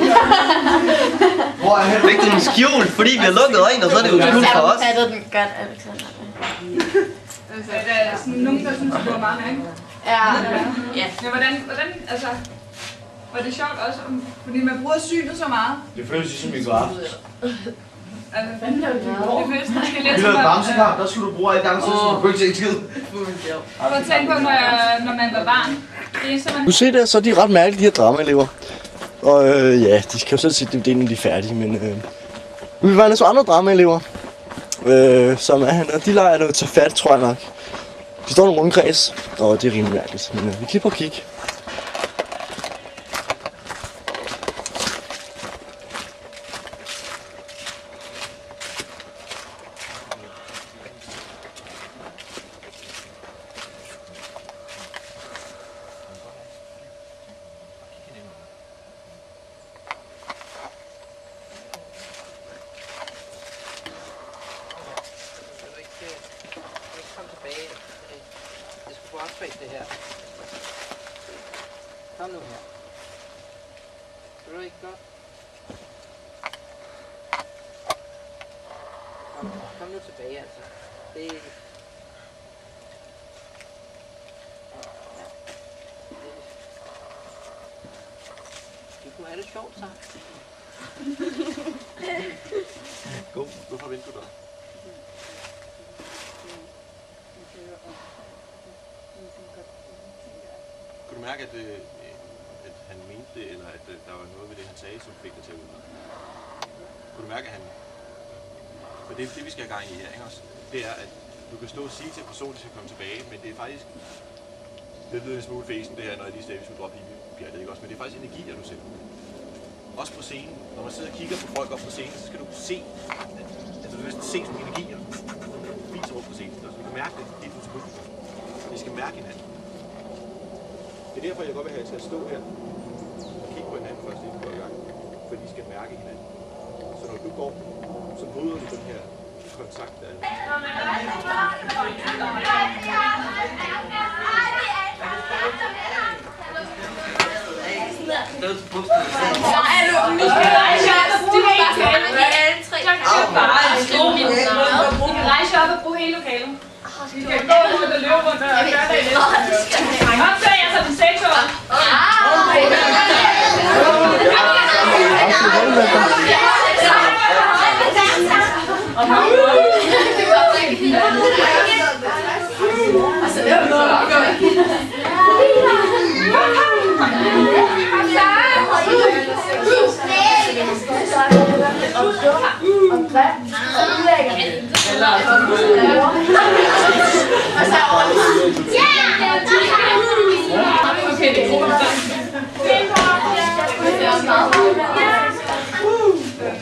Hvor er han? Fik den skjult, fordi vi har lukket øjnene, og så er det jo skjult for os. Jeg den godt, Alexander. altså, der er sådan nogen, der synes, det var meget mærkeligt. Ja. Ja. Men hvordan, hvordan, altså, var det sjovt også, om, fordi man bruger synet så meget. Det føles ligesom i går aften. Altså, det føles måske lidt Vi som lavede at... bamsekamp, der skulle du bruge alle gange, så skulle du kunne ikke se en skid. Prøv at tænke på, når, når man var barn. Det eneste, man... Du ser der, så er de ret mærkelige, de her dramaelever. Og øh, ja, de skal jo selv sætte dem, når de er færdige, men... Øh, vi var altså andre dramaelever, øh, som er han, og de leger noget til fat, tror jeg nok. De står i en rundkreds, og det er rimelig mærkeligt, men øh, vi kan prøve at kigge. Det her. Kom nu her. Det er ikke godt. Kom, kom nu tilbage, altså. Det er... Du kunne have det sjovt, så. Go, hvorfor venter du dig? Kunne du mærke, at, øh, at han mente det, eller at øh, der var noget ved det, han sagde, som fik dig til at udlade? Kunne du mærke, at han... For det, det vi skal have gang i her, ikke også? Det er, at du kan stå og sige til en person, at de skal komme tilbage, men det er faktisk... Det lyder en smule fæsen, det her, når jeg lige sagde, vi skulle droppe Pibebjerget, ikke også? Men det er faktisk energier, du sender. Også på scenen. Når man sidder og kigger på folk op på scenen, så skal du se... Altså, du kan se sådan energier. Viser rundt på scenen. Så du kan mærke det helt ud til publikum. De skal mærke hinanden. Det er derfor, jeg godt vil have jer til at stå her og kigge på hinanden først, inden du går i gang. For de skal mærke hinanden. Så når du går, så bryder du den her kontakt, der er. Så er du nu skal rejse op og bruge hele lokalet. Vi kan rejse op og bruge hele lokalet. Vi skal gå rundt og løbe rundt og gøre det lidt. Kom så, jeg tager den seks år. Okay, det er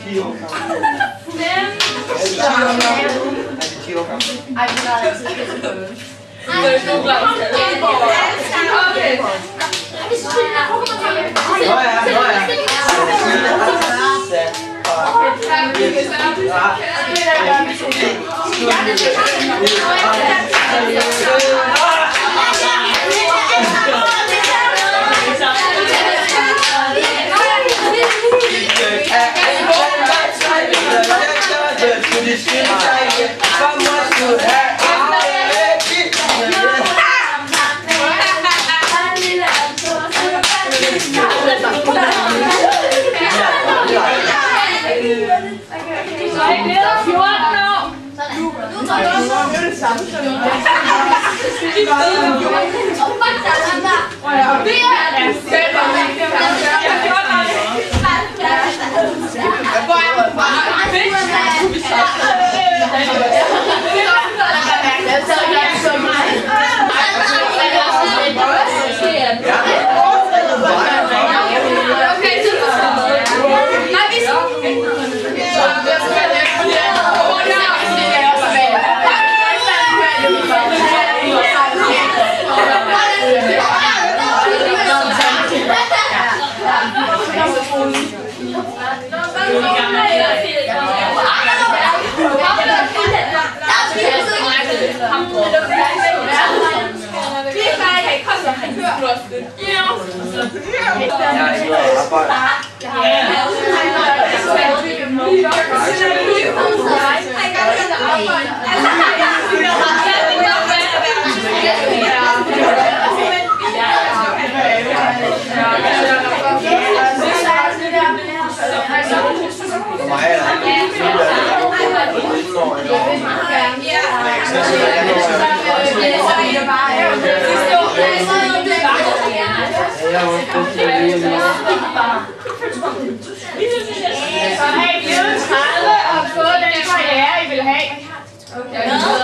Så har I blevet tredive og fået den karriere, I vil have. Okay.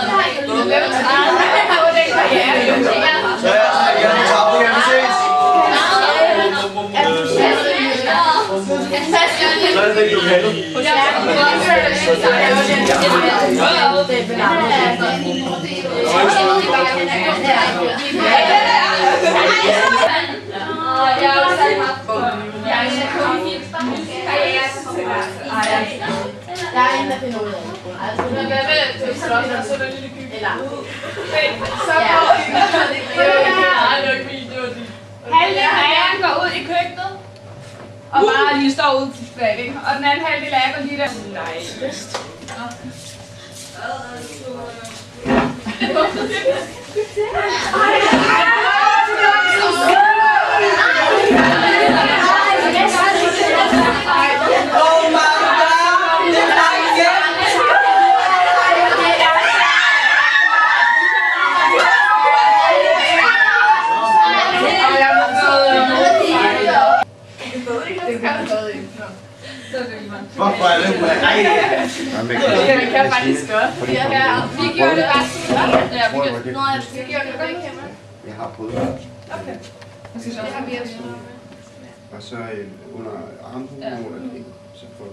Blevet tredive og fået den karriere, I vil have. Så jeg gerne tager på, kan vi ses? Så er det ikke lokalet. Jeg er også særlig meget på. Jeg er kun i karriere. Der er en, der finder ud af det. Altså, Men hvad med det? Så er der sådan en lille kygge. eller... Så går vi. Nej, det var ikke min, det var din. Halvdelen af jer går ud i køkkenet. Og bare lige står ude til bagved. Og den anden halvdel af jer går lige der. Nej, vist. Hvorfor er det? Nej, det kan faktisk godt. Vi gjorde det bare sådan. Ja, vi gjorde det. Nå, vi gjorde det begge hænder. Jeg har prøvet det. Okay. Det har vi også. Og så under armhulen ja. Under det, så får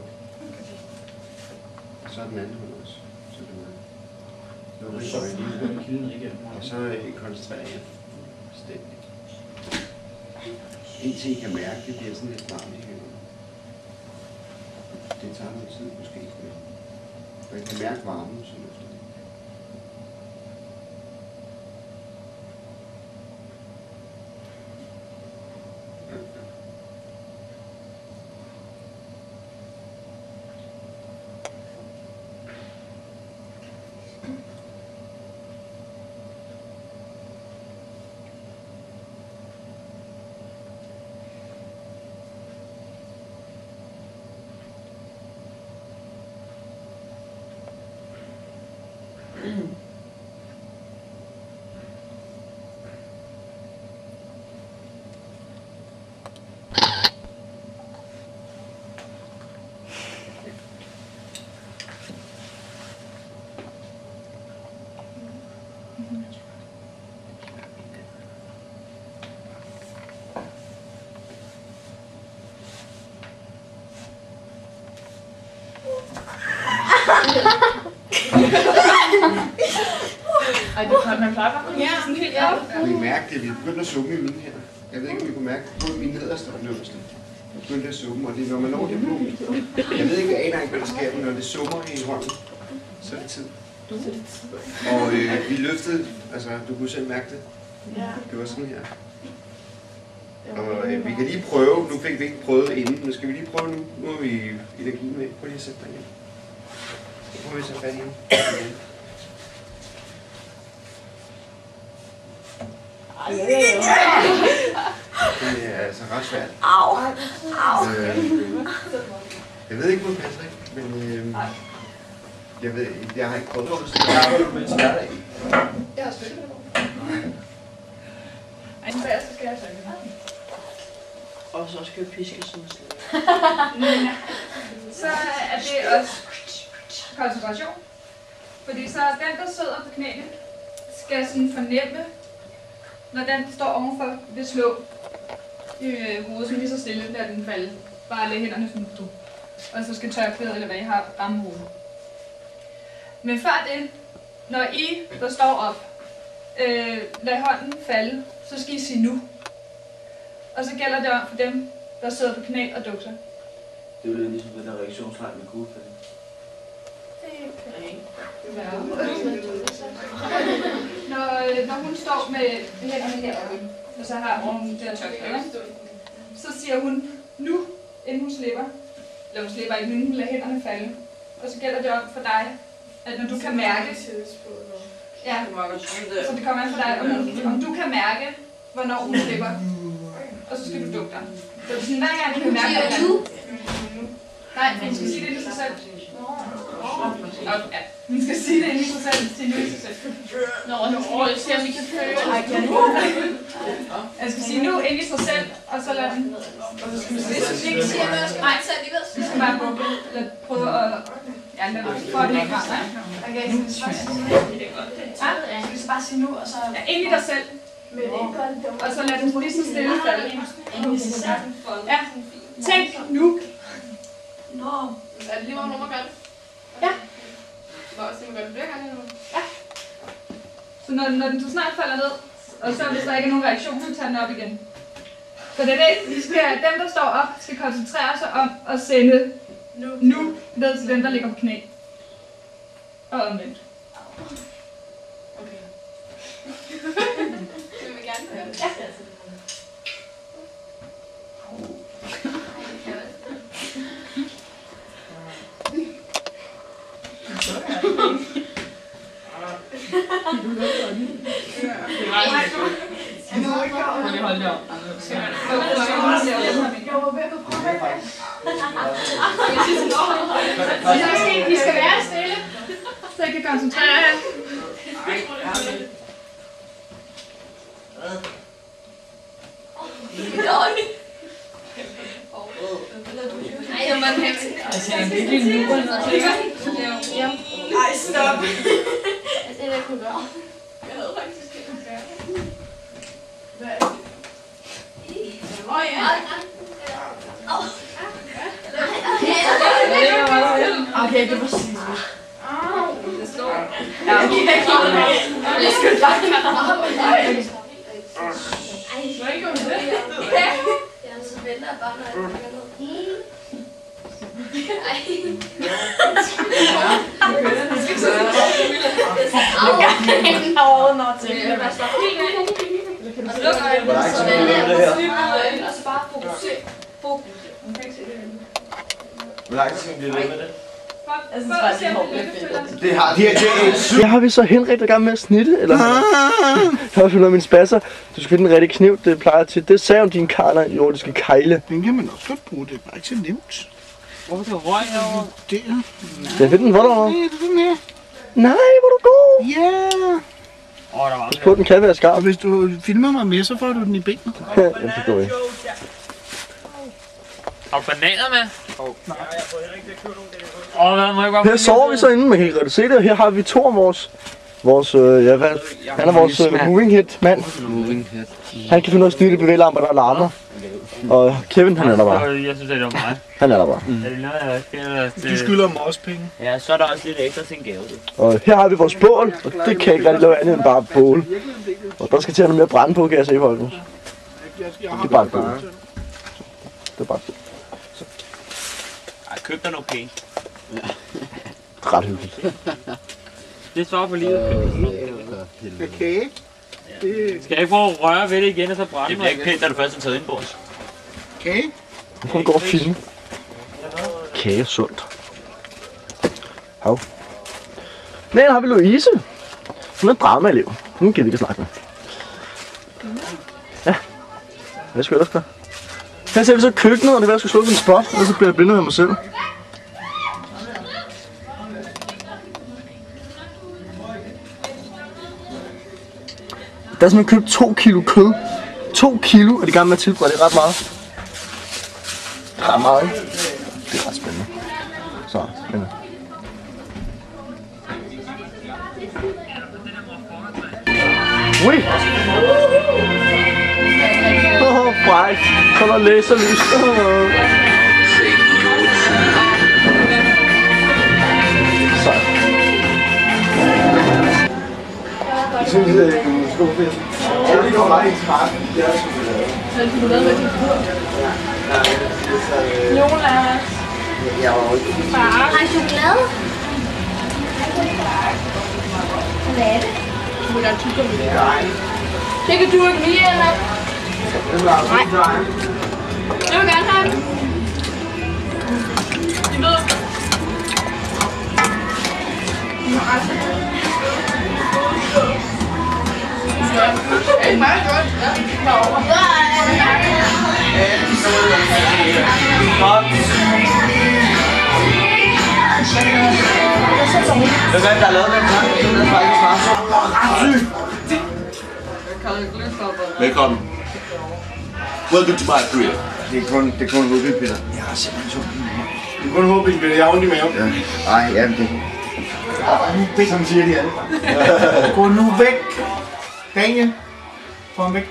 og så den anden hånd også. Så det var lukke øjnene. Og så koncentrerer jeg stændigt. Indtil I kan mærke, at det bliver sådan lidt varmt i hænderne. Det tager noget tid måske. Og jeg kan mærke varmen som efter det. Ej, det er man plejer bare. Ja, sådan helt op. Vi mærkte det, vi begyndte at summe i mine hænder. Jeg ved ikke, om vi kunne mærke på mine nederste og øverste. Jeg begyndte at summe, og det er, når man når det punkt. Jeg ved ikke, aner ikke, hvad der sker, men når det summer i hånden, så er det tid. Og øh, vi løftede, altså du kunne selv mærke det. Det var sådan her. Og øh, vi kan lige prøve, nu fik vi ikke prøvet inden, nu skal vi lige prøve nu. Nu har vi energien med. Prøv lige at sætte dig igen. Så prøver vi at tage fat i den. Det er altså ret svært. Au. Au. Øh, jeg ved ikke, hvor Patrick, men øh, jeg ved jeg har ikke prøvet det. Jeg arbejder med en hverdag. Jeg har spillet med det. Ej, så skal jeg søge. Og så skal jeg piske sådan Så er det også koncentration. Fordi så den, der sidder på knæene, skal sådan fornemme, når den, der står ovenfor, vil slå i øh, hovedet, så lige så stille, der den falder. Bare læg hænderne sådan du. Og så skal tørklædet, eller hvad I har, ramme hovedet. Men før det, når I, der står op, øh, lad hånden falde, så skal I sige nu. Og så gælder det om for dem, der sidder på knæ og dukser. Det er jo lidt ligesom den der reaktionslejr med kuglepen. Når, når hun står med hænderne heroppe, og så har hun det her tørklæde, så siger hun nu, inden hun slipper. Eller hun slipper ikke, inden hun lader hænderne falde. Og så gælder det om for dig, at når du kan mærke... Ja, så det kommer an for dig, om, om du kan mærke, hvornår hun slipper. Og så skal du dukke dig. Så det er sådan, hver gang du kan mærke, at du... Nej, man skal sige det i sig selv. Ja, man skal sige det inde i sig selv, til nu i sig selv. Nå, nu ser vi kan føle. Jeg skal sige nu ind i sig selv, og så lad den. Og så skal vi sige, hvis vi ikke siger noget, skal man selv alligevel. Vi skal bare prøve, lad, prøve at... Ja, lad os prøve at lægge frem. Okay, så vi skal bare sige nu, og så... Ja, ind i dig selv. Og så lad den lige så stille falde. Ja, tænk nu. Nå. Er det lige hvor nummer gør det? Ja. Hvor også det gør det flere gange nu? Ja. Så når, når den så snart falder ned, og så hvis der ikke er nogen reaktion, så tager den op igen. Så det er det, vi skal, dem der står op, skal koncentrere sig om at sende nu, nu ned til dem der ligger på knæ. Og omvendt. Okay. Det vil vi gerne høre. Ja. I skal være stille, så I kan koncentrere jer. Ej, man kan ikke. Altså, jeg er virkelig nu. Ej, stop. Det er det, kunne gøre. Jeg havde faktisk ikke kunne gøre det. Hvad er det? Åh, ja. Okay, det var sindssygt. Det står. Ja, okay. Jeg skal bare gøre. Ej, ikke gøre det? Ja. Ja, så venter jeg bare, når jeg kommer ned. Ej. Åh, nå, til. Og så lukker jeg den, så vender jeg på syge og så bare fokusere. Fokus. Hvor lang tid bliver det med det? Det har de her det har vi så Henrik, der er gang med at snitte, eller? Jeg har fundet af mine spasser. Du skal finde en rigtig kniv, det plejer til. Det sagde om din karler i jordiske kejle. Den kan man også godt bruge, det er bare ikke så nemt. Hvorfor skal røg herovre? Der. Jeg ved den, hvor der var. Det er den her. Nej, hvor er du god. Ja. Åh, der var Pas på, den kan være skarp. Og hvis du filmer mig med, så får du den i benet. Jamen, det går ikke. Har du bananer med? Åh, nej. Åh, hvad må jeg godt... Her sover vi så inde, man kan ikke rigtig se det. Her har vi to af vores... Vores, øh, ja, hvad? Han er vores uh, moving hit mand. Moving hit. Han kan finde ud af at styre de bevægelamper, der larmer. Og Kevin, han er der bare. Jeg synes, det var mig. Han er der bare. Er det noget, jeg skal til... Du skylder mig også penge. Ja, så er der også lidt ekstra til en gave. Og her har vi vores bål, og det kan ikke rigtig lave andet end bare et bål. Og der skal til at have noget mere brænde på, kan jeg se, folkens. Det er bare et bål. Det er bare et bål. Ej, køb dig noget penge. Ret hyggeligt. Det svarer på livet. Kage? Skal jeg ikke prøve at røre ved det igen, og så brænde? Det bliver ikke pænt, da du først har taget ind på os. Kage? Nu får vi gå og filme. Kage er sundt. Hav. Men har vi Louise. Hun er en dramaelev. Hun kan vi ikke snakke med. Ja. Hvad skal jeg ellers gøre? Her ser vi så køkkenet, og det er ved at skulle slå på en spot, og så bliver jeg blindet af mig selv. Der er simpelthen købt to kilo kød. To kilo er de gang med at tilberede. Det er ret meget. Det er ret meget. Det er ret spændende. Så, spændende. Ui! Åh, oh, frækt. Så der laserlys. Oh. Så. Jeg synes, det er en stor fedt. Jeg lige går meget i træk. Det er chokolade. Så du lavede med din kur? Nogen af os. Jeg var ikke. Far. Har chokolade? Hvad er det? Hvordan tykker vi det? Nej. Det kan du ikke lide, eller? Nej. Jeg vil gerne have den. I ved. Det er ikke meget godt. Hvem er det, der har lavet den her? Den er faktisk meget. Velkommen. Welcome to my career. Det er kun, det er kun håbigt, Peter. Jeg har simpelthen så det er kun håbigt, Peter. Jeg har ondt i maven. Ja. Ej, ja, det. Sådan siger de alle. Gå nu væk. Daniel. Få ham væk.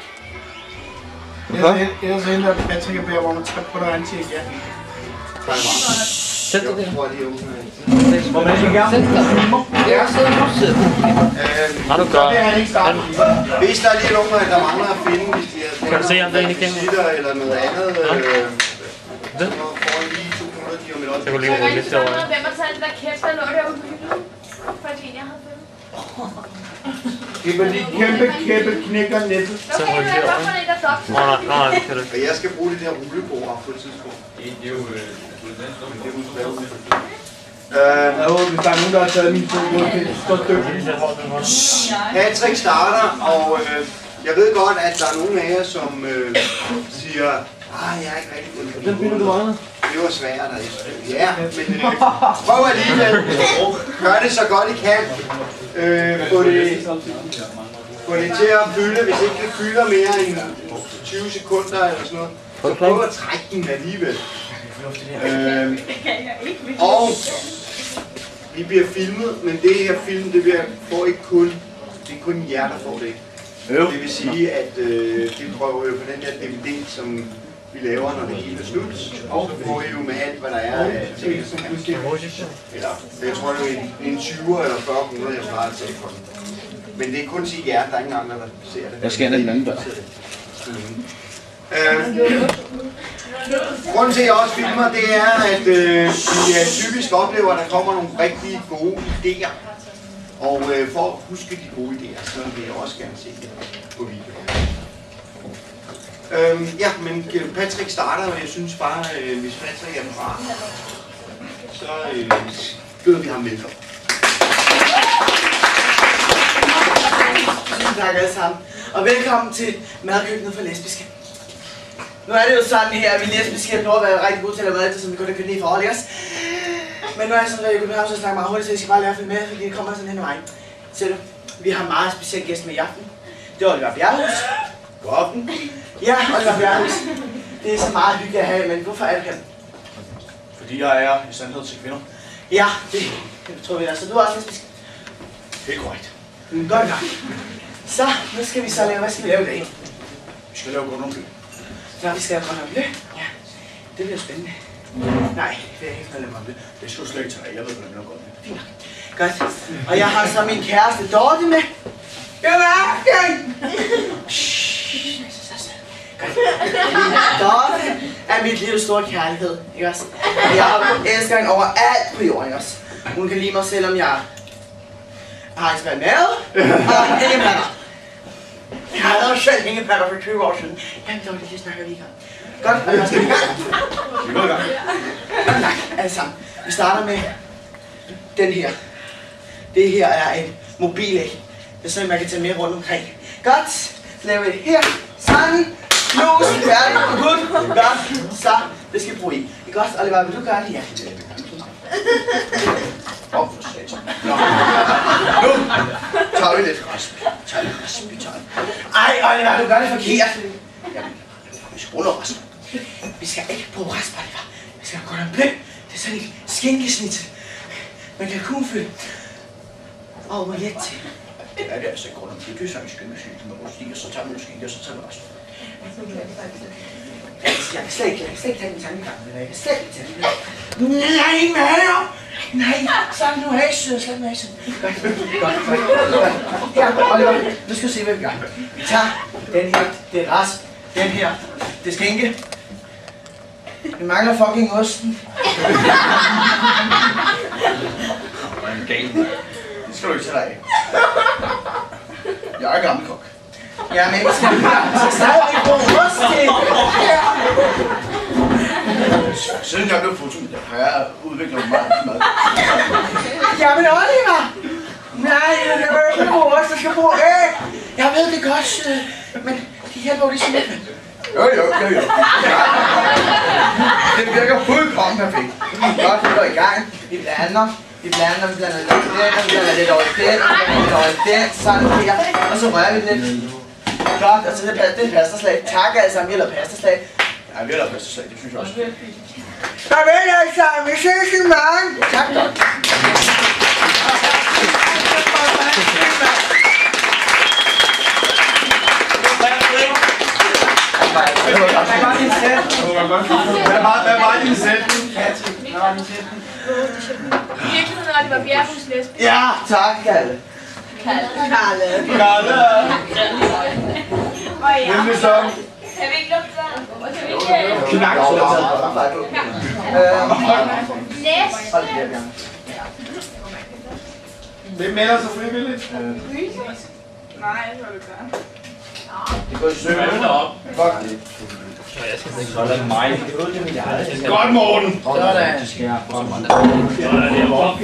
Ellers henter Patrick og beder, hvor man trækker på dig, og han siger ja. Sæt dig der. Hvor man ikke gerne Ja, så er du sidder. Har du gør? Hvis der er lige nogen, der mangler at finde, hvis de har kan du se, om det er ikke eller noget andet, ja. øh, så får de lige to hundrede de om et øjeblik. Jeg kunne lige rulle lidt derovre. Hvem har taget det der kæft, der lå derude på hylden? Fordi jeg havde filmet. Det var lige kæmpe, kæmpe knækker nettet. Så rulle lidt over. Nå, nej, nej, det kan du ikke. Og jeg skal bruge det der rullebord på et tidspunkt. Det er jo... Øh, hvis der er nogen, der har taget min to, så dygtig. Patrick starter, og øh, jeg ved godt, at der er nogle af jer, som øh, siger, ah, jeg er ikke rigtig god. Den binder du meget? Det var svært, og ja, men øh, prøv alligevel. Gør det så godt I kan. Øh, få, det, få det til at fylde, hvis ikke det fylder mere end tyve sekunder eller sådan noget. Så prøv at trække den alligevel. Øh, og vi bliver filmet, men det her film, det bliver, får ikke kun, det er kun jer, der får det. Det vil sige, at øh, det prøver jo på den der D V D, som vi laver, når det hele er slut. Og så får I jo med alt, hvad der er af ting. Eller, jeg tror, det er en tyve eller fyrre kroner, jeg svarer til for den. Men det er kun til jer, der er ingen andre, der ser det. Jeg skal den anden dør. Øh, grunden til, at jeg også filmer, det er, at øh, vi øh, typisk oplever, at der kommer nogle rigtig gode idéer. Og øh, for at huske de gode idéer, så vil jeg også gerne se det på video. Øh, ja, men Patrick starter, og jeg synes bare, øh, hvis Patrick er fra, så øh, byder vi ham velkommen. Tusind tak alle sammen, og velkommen til madkøkkenet for lesbiske. Nu er det jo sådan her, at vi lesbiske prøver at være rigtig gode til at lave mad, som vi kun har købt ned i forhold, ikke også? Men nu er jeg sådan, at jeg kunne have så snakke meget hurtigt, så jeg skal bare lære at følge med, fordi det kommer sådan hen ad vejen. Ser du, vi har meget specielt gæst med i aften. Det er Oliver Bjerghus. God aften. Ja, Oliver Bjerghus. Det er så meget hyggeligt at have, men hvorfor er det her? Fordi jeg er i sandhed til kvinder. Ja, det, det tror vi da. Så du er også lesbisk? Det er korrekt. Mm, godt nok. Så, nu skal vi så lave, hvad skal vi lave i dag? Vi skal lave grundumfyld. Så vi skal have grønne blø. Ja, det bliver spændende. Nej, det er ikke noget med. Det skal du slet ikke tage. Jeg ved, hvordan det går. Fint nok. Godt. Og jeg har så min kæreste Dorte med. God aften! Godt. Dorte er mit livs store kærlighed, ikke også? Jeg elsker hende over alt på jorden, ikke også? Hun kan lide mig, selvom jeg har en spand mave og hængepatter. Jeg har lavet selv hængepatter for tyve år siden. Jamen, Dorte, det snakker vi ikke om. Godt, og jeg skal i gang. Vi går i gang. Godt nok, alle sammen. Vi starter med den her. Det her er et mobilæg. Det er sådan, man kan tage med rundt omkring. Godt. Så laver vi det her. Sådan. Lås. Færdig. Godt. Godt. Så. Det skal vi bruge i. Det er godt. Oliver, vil du gøre det? Ja. Åh, for satan. Nå. Nu tager vi lidt rasp. Tag lidt rasp. Vi tager det. Ej, Oliver, du gør det forkert. Jamen, vi skal runde rasp. Vi skal ikke bruge rasp, Oliver. Vi skal have godt blø. Det er sådan et skinkesnit. Man kan kun fylde og hvor let til. Det er det altså ikke rundt om. Det er sådan en skyndesyn med rustik, og så tager vi måske, og så tager vi rasp. Jeg kan slet ikke, jeg kan slet ikke tage den tankegang med dig. Jeg kan slet ikke tage den. Nej, Mario! Nej, slap nu af, sød, slap nu af, sød. Godt, godt, godt. Her, Oliver, nu skal vi se, hvad vi gør. Vi tager den her, det er rasp. Den her, det er skinke. Vi mangler fucking osten. Det er galt. Det skal du ikke tage dig af. Jeg er gammel kok. Ja, men vi skal, vi skal stadig bruge ost til. Siden jeg blev fotomedel, har jeg udviklet mig meget til mad. Jamen Oliver! Nej, det er ikke bruge ost, der skal bruge æg. Jeg ved det godt, sød. Men de hjælper jo lige sådan lidt. Jo, jo, jo, jo. Det virker fuldkommen perfekt. Godt, vi går i gang. Vi blander. Vi blander, vi blander lidt den, og vi blander lidt over i den, og vi blander lidt over i den, sådan her. Og så rører vi lidt. Godt, og så det, det er pastaslag. Tak alle sammen, vi har lavet pastaslag. Ja, vi har lavet pastaslag, det synes jeg også. Farvel alle sammen, vi ses i morgen. Tak, godt. Hvad var din sætning? Hvad var din sætning? I virkeligheden er det var bjerghus lesbisk. Ja, tak, Kalle. Kalle. Kalle. Kalle. Og ja. Hvem vil så? Kan vi ikke lukke døren? Kan vi ikke... Knak. Næste. Hvem melder sig frivilligt? Nej, det var du gøre. Det går i søvn. Hvem er op? Fuck det. Så er det mig. Det er jo det, mit hjerte. Godt, Morten. Sådan. Så skal jeg få så meget. Sådan der, hvor.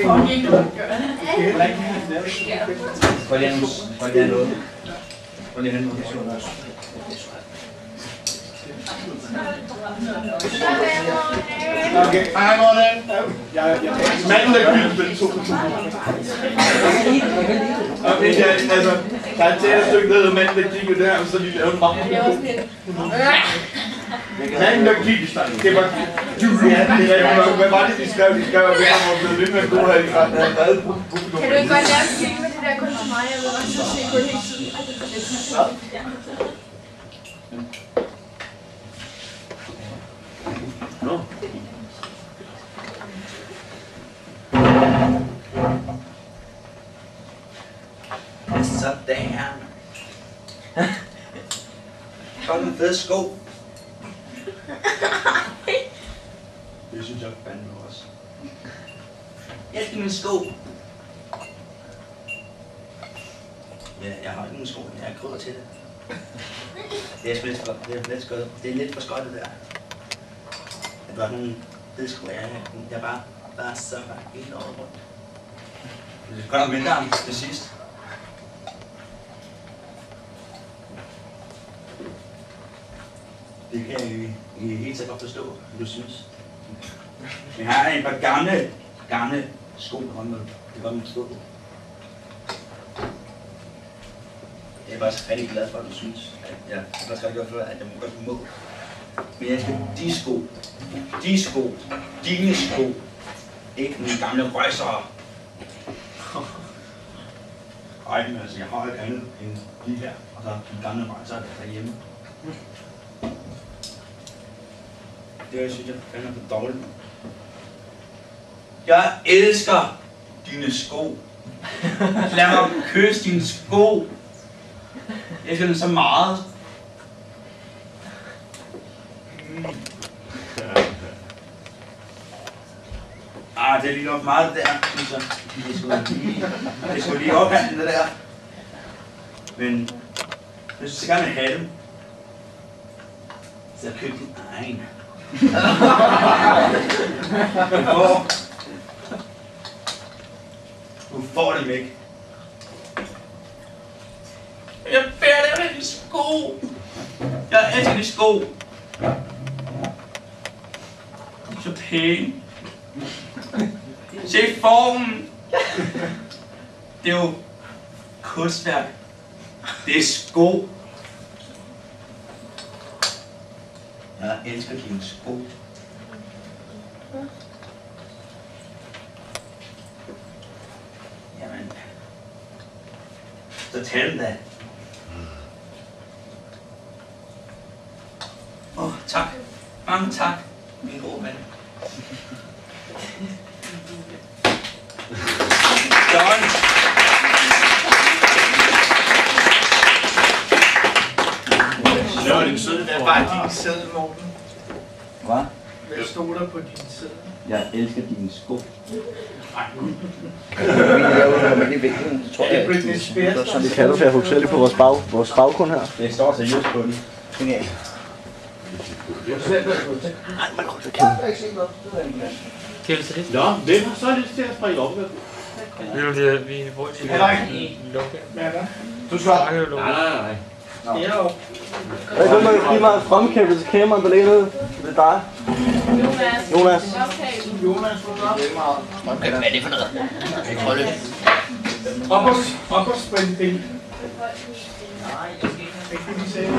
Prøv lige at noget. Prøv lige at hente noget. Okay, hej Morten. Manden der kylder spil to personer. Okay, ja, altså, der er et teaterstykke, der hedder Manden der kigger der, og så lige lavet en rammer. Manden der kigger, det var... Hvad var det, de skrev? De skrev, at vi var blevet lidt med at gå her i gang. Kan du ikke godt lave en film med det der kun for mig? Jeg vil også se på det hele tiden. Nå. Sådan. Kom en fed sko. Det synes jeg fandme også. Jeg skal min sko. Ja, jeg har ikke nogen sko, jeg er krydder til det. Det er sgu lidt for, det er lidt skødt. Det er lidt for skøjtet der. Det var nogle fede sko, jeg jeg bare, bare så bare helt over rundt. Det er godt nok mindre om det sidste. Det kan jeg i helt sikkert godt forstå, hvad du synes. Men her er et par gamle, gamle sko med håndmad. Det kan godt forstå det. Jeg er faktisk rigtig glad for, at du synes, at jeg er faktisk rigtig glad for, at jeg må godt må. Men jeg skal de sko, de sko, dine sko, ikke nogle gamle røjsere. Ej, men altså, jeg har ikke andet end de her, og så de gamle røjsere derhjemme. Det synes jeg fandme for dårligt. Jeg elsker dine sko. Lad mig kysse dine sko. Jeg elsker dem så meget. Mm. Ah, det er lige nok meget det der, synes jeg. Det skulle lige, det skulle lige ophandle det der. Men jeg synes jeg gerne vil have dem. Så jeg købte din egen. Du får... Du får dem ikke. Jeg bærer dem i de sko. Jeg elsker de sko. De er så pæne. Se formen. Det er jo kunstværk. Det er sko. Jeg elsker dine sko. Jamen. Så tag dem da. Åh, oh, tak. Mange tak, min gode ven. John. Det var din søde, det er bare din sæde, Morten. Hvad? Hvad stod der på din sæde? Jeg elsker dine sko. Det kan du være hotellet på vores, bag, vores baggrund her. Det står seriøst på den. Nej, man kan ikke Kjeld til det. Nå, hvem har så lyst til at springe op? Vi er jo det, vi får til at lukke. Hvad er der? Du skal Nej, nej, nej. Nå. Det er jo. Jeg kan godt give mig fremkæmpet til kameraet, der ligger nede. Det er dig. Jonas. Jonas. Jonas, hvad Hvad er det for noget? Jeg prøver det. Op og, op og sprint det. Nej, jeg skal ikke lige se.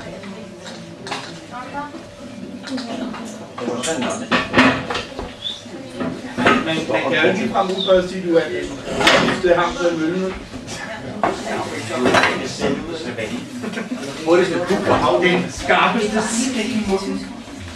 Man, man kan jo ikke ligefrem ud for at sige, at du er det. Det er ham, der er møllen. Hvor er det sådan, du får hav den skarpeste stik i munden.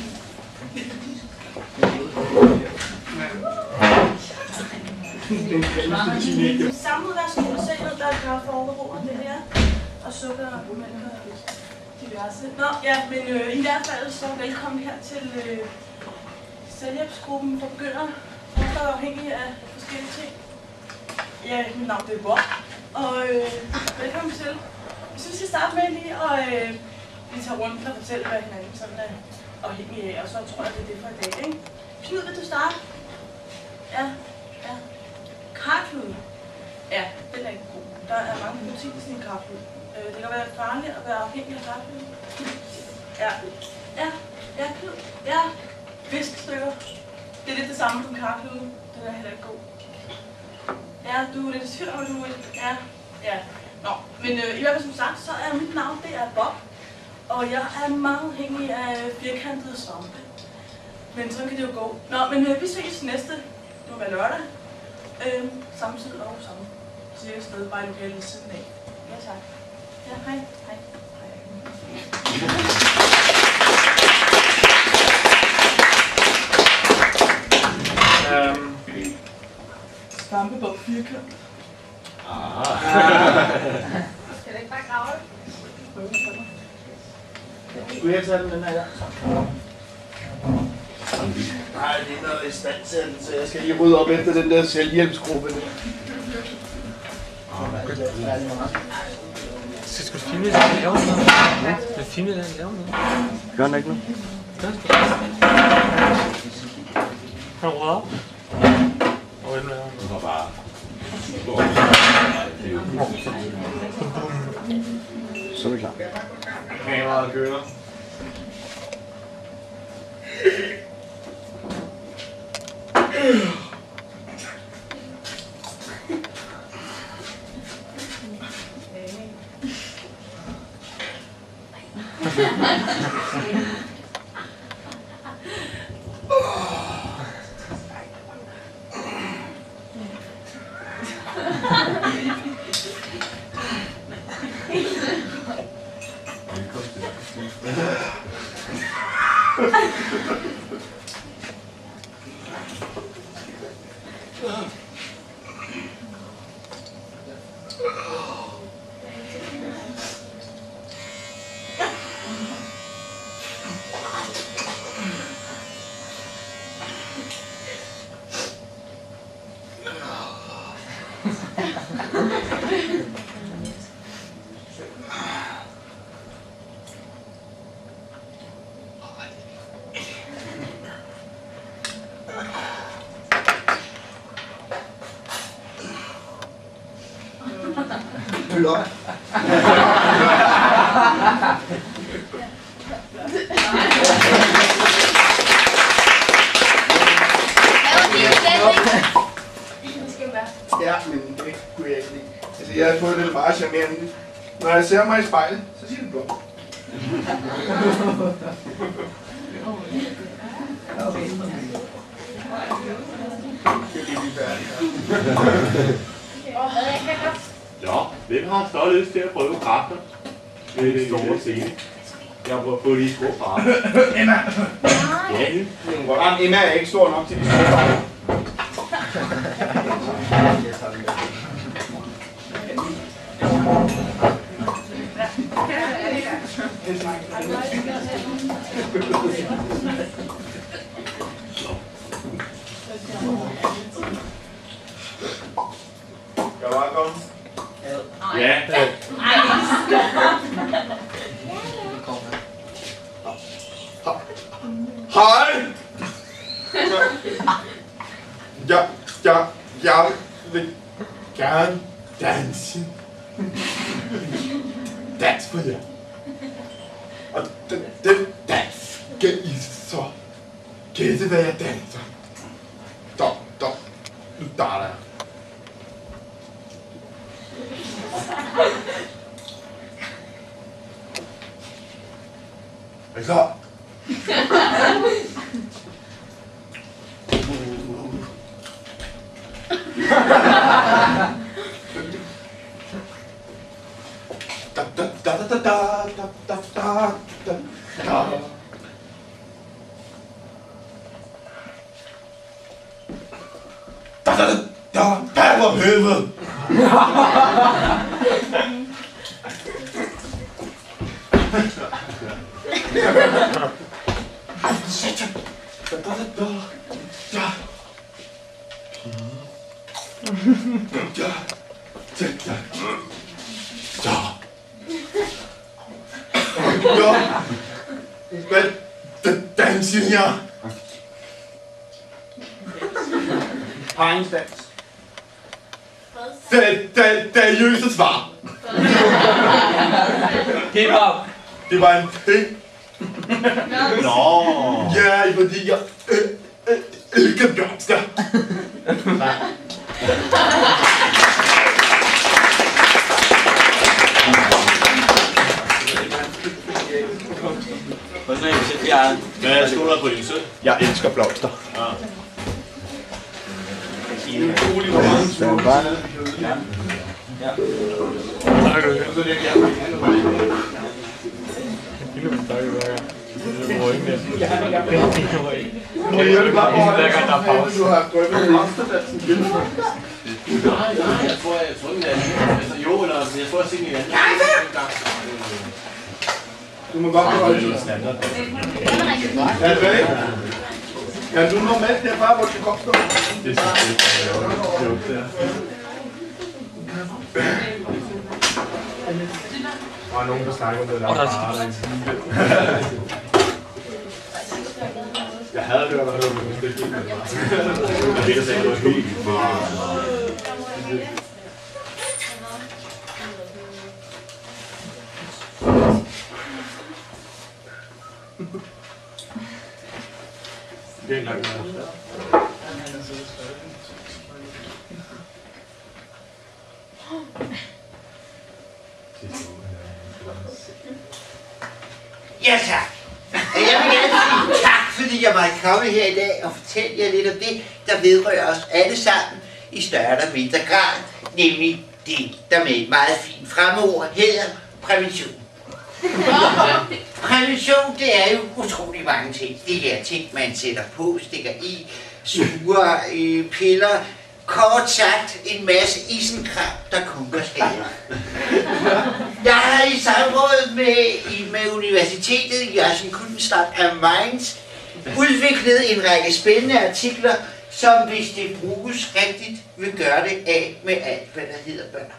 Samme udgangspunkt, se ned, der er kaffe over bordet, det her. Og sukker og mælk og diverse. Nå, ja, men øh, i hvert fald så velkommen her til øh, selvhjælpsgruppen for begyndere. Der er afhængige af forskellige ting. Ja, mit navn er Bob. Og øh, velkommen til. Jeg synes, jeg starter med lige at øh, vi tager rundt og fortælle, hvad hinanden sådan er afhængige af. Og så tror jeg, det er det for i dag, ikke? Knud, vil du starte? Ja, ja. Karklud. Ja, den er ikke god. Der er mange proteiner i en karklud. Øh, det kan være farligt at være afhængig af karklud. Ja, ja, ja, klud. Ja, fiskstykker. Det er lidt det samme som karklud. Den er heller ikke god. Ja, du er lidt i tvivl om, du vil. Ja, ja. Nå, men øh, i hvert fald som sagt, så er mit navn, det er Bob. Og jeg er meget afhængig af firkantede svampe. Men sådan kan det jo gå. Nå, men øh, vi ses næste, det må være lørdag. Øh, samme tid og samme cirka sted, bare i lokalet ved siden af. Ja, tak. Ja, hej. Hej. Hej. Um. Svampebog firkant. Ah. Skal du ikke bare grave det? Skulle jeg tage den, den her? Nej, det er noget istandsættelse. Jeg skal lige rydde op efter den der selvhjælpsgruppe. Så skal du filme det, der laver noget? Ja. Skal du filme det, der laver noget? Gør den ikke noget? Gør det. Har du røget op? Og hvem laver det? Det var bare... Så er vi klar. Kameraet kører. Velkommen til. fylde op. Ja, men det kunne jeg ikke lide. Altså, jeg har fået det meget charmerende. Når jeg ser mig i spejlet, så siger det blot. Ja, hvem har så lyst til at prøve kræfter ved den store scene? Jeg har prøvet at få de små farver. Emma! Ja, nu. Jamen, Emma er ikke stor nok til de små farver. Skal bare komme? Ja. Hej! Ja, ja, jeg vil gerne danse. Dans for jer. Og den, den dans skal I så gætte, hvad jeg danser. Stop, stop. Nu starter jeg. Er I klar? Da da da da da da da da da da. Da da da da da for helvede. Ej, satan. Da da da da da. Da da da da. Ja, hvad den danser her? Paringsdans. Det er seriøse svar. Hip-hop. Det var en ting. Nå. Ja, fordi jeg øh, øh, elsker blomster. Hvad stod der på din søn? Jeg elsker blomster. Ja. Utrolig hvor mange små blomster. Tak du. Du har drøbet blomsterdansen. Nej, nej, jeg tror, jeg tror ikke, altså jo, eller jeg tror, jeg siger det. Du må godt holde det. Er det vel? Kan du nå med derfra, hvor du kom stå? Det er det. Og nogen, der snakker om det der. Jeg havde hørt, at det var en spil. Det er det, der var helt. Det er langt. Ja, tak. Jeg vil gerne sige tak, fordi jeg var kommet her i dag og fortælle jer lidt om det, der vedrører os alle sammen i større eller mindre grad, nemlig det, der med et meget fint fremmedord hedder prævention. Prævention, det er jo utrolig mange ting. Det er ting, man sætter på, stikker i, suger, øh, piller, kort sagt en masse isenkram, der kunker skader. Jeg har i samråd med, med Universitetet i Kunststad af Mainz udviklet en række spændende artikler, som hvis det bruges rigtigt, vil gøre det af med alt, hvad der hedder børn.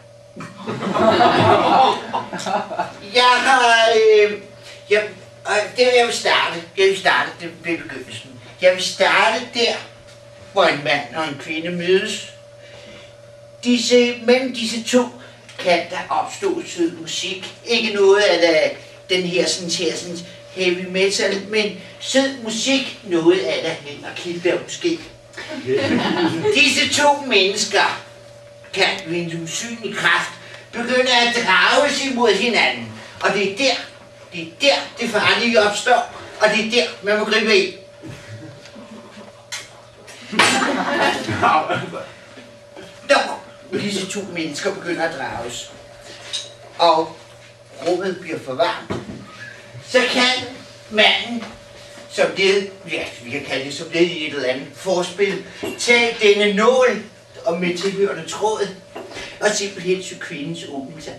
Jeg har... Øh, jeg, det jeg vil starte. Jeg vil starte det ved begyndelsen. Jeg vil starte der, hvor en mand og en kvinde mødes. Disse, mellem disse to kan der opstå sød musik. Ikke noget af den her, sådan her sådan heavy metal, men sød musik, noget af det Henrik Kildberg måske. Disse to mennesker kan ved en usynlig kraft begynde at drages imod hinanden. Og det er der, det er der, det farlige opstår, og det er der, man må gribe i. Når disse to mennesker begynder at drages, og rummet bliver for varmt, så kan manden, som det, ja, vi kan kalde det som det i et eller andet forspil, tage denne nål og med tilhørende tråd, og simpelthen sy kvindens åbnelse.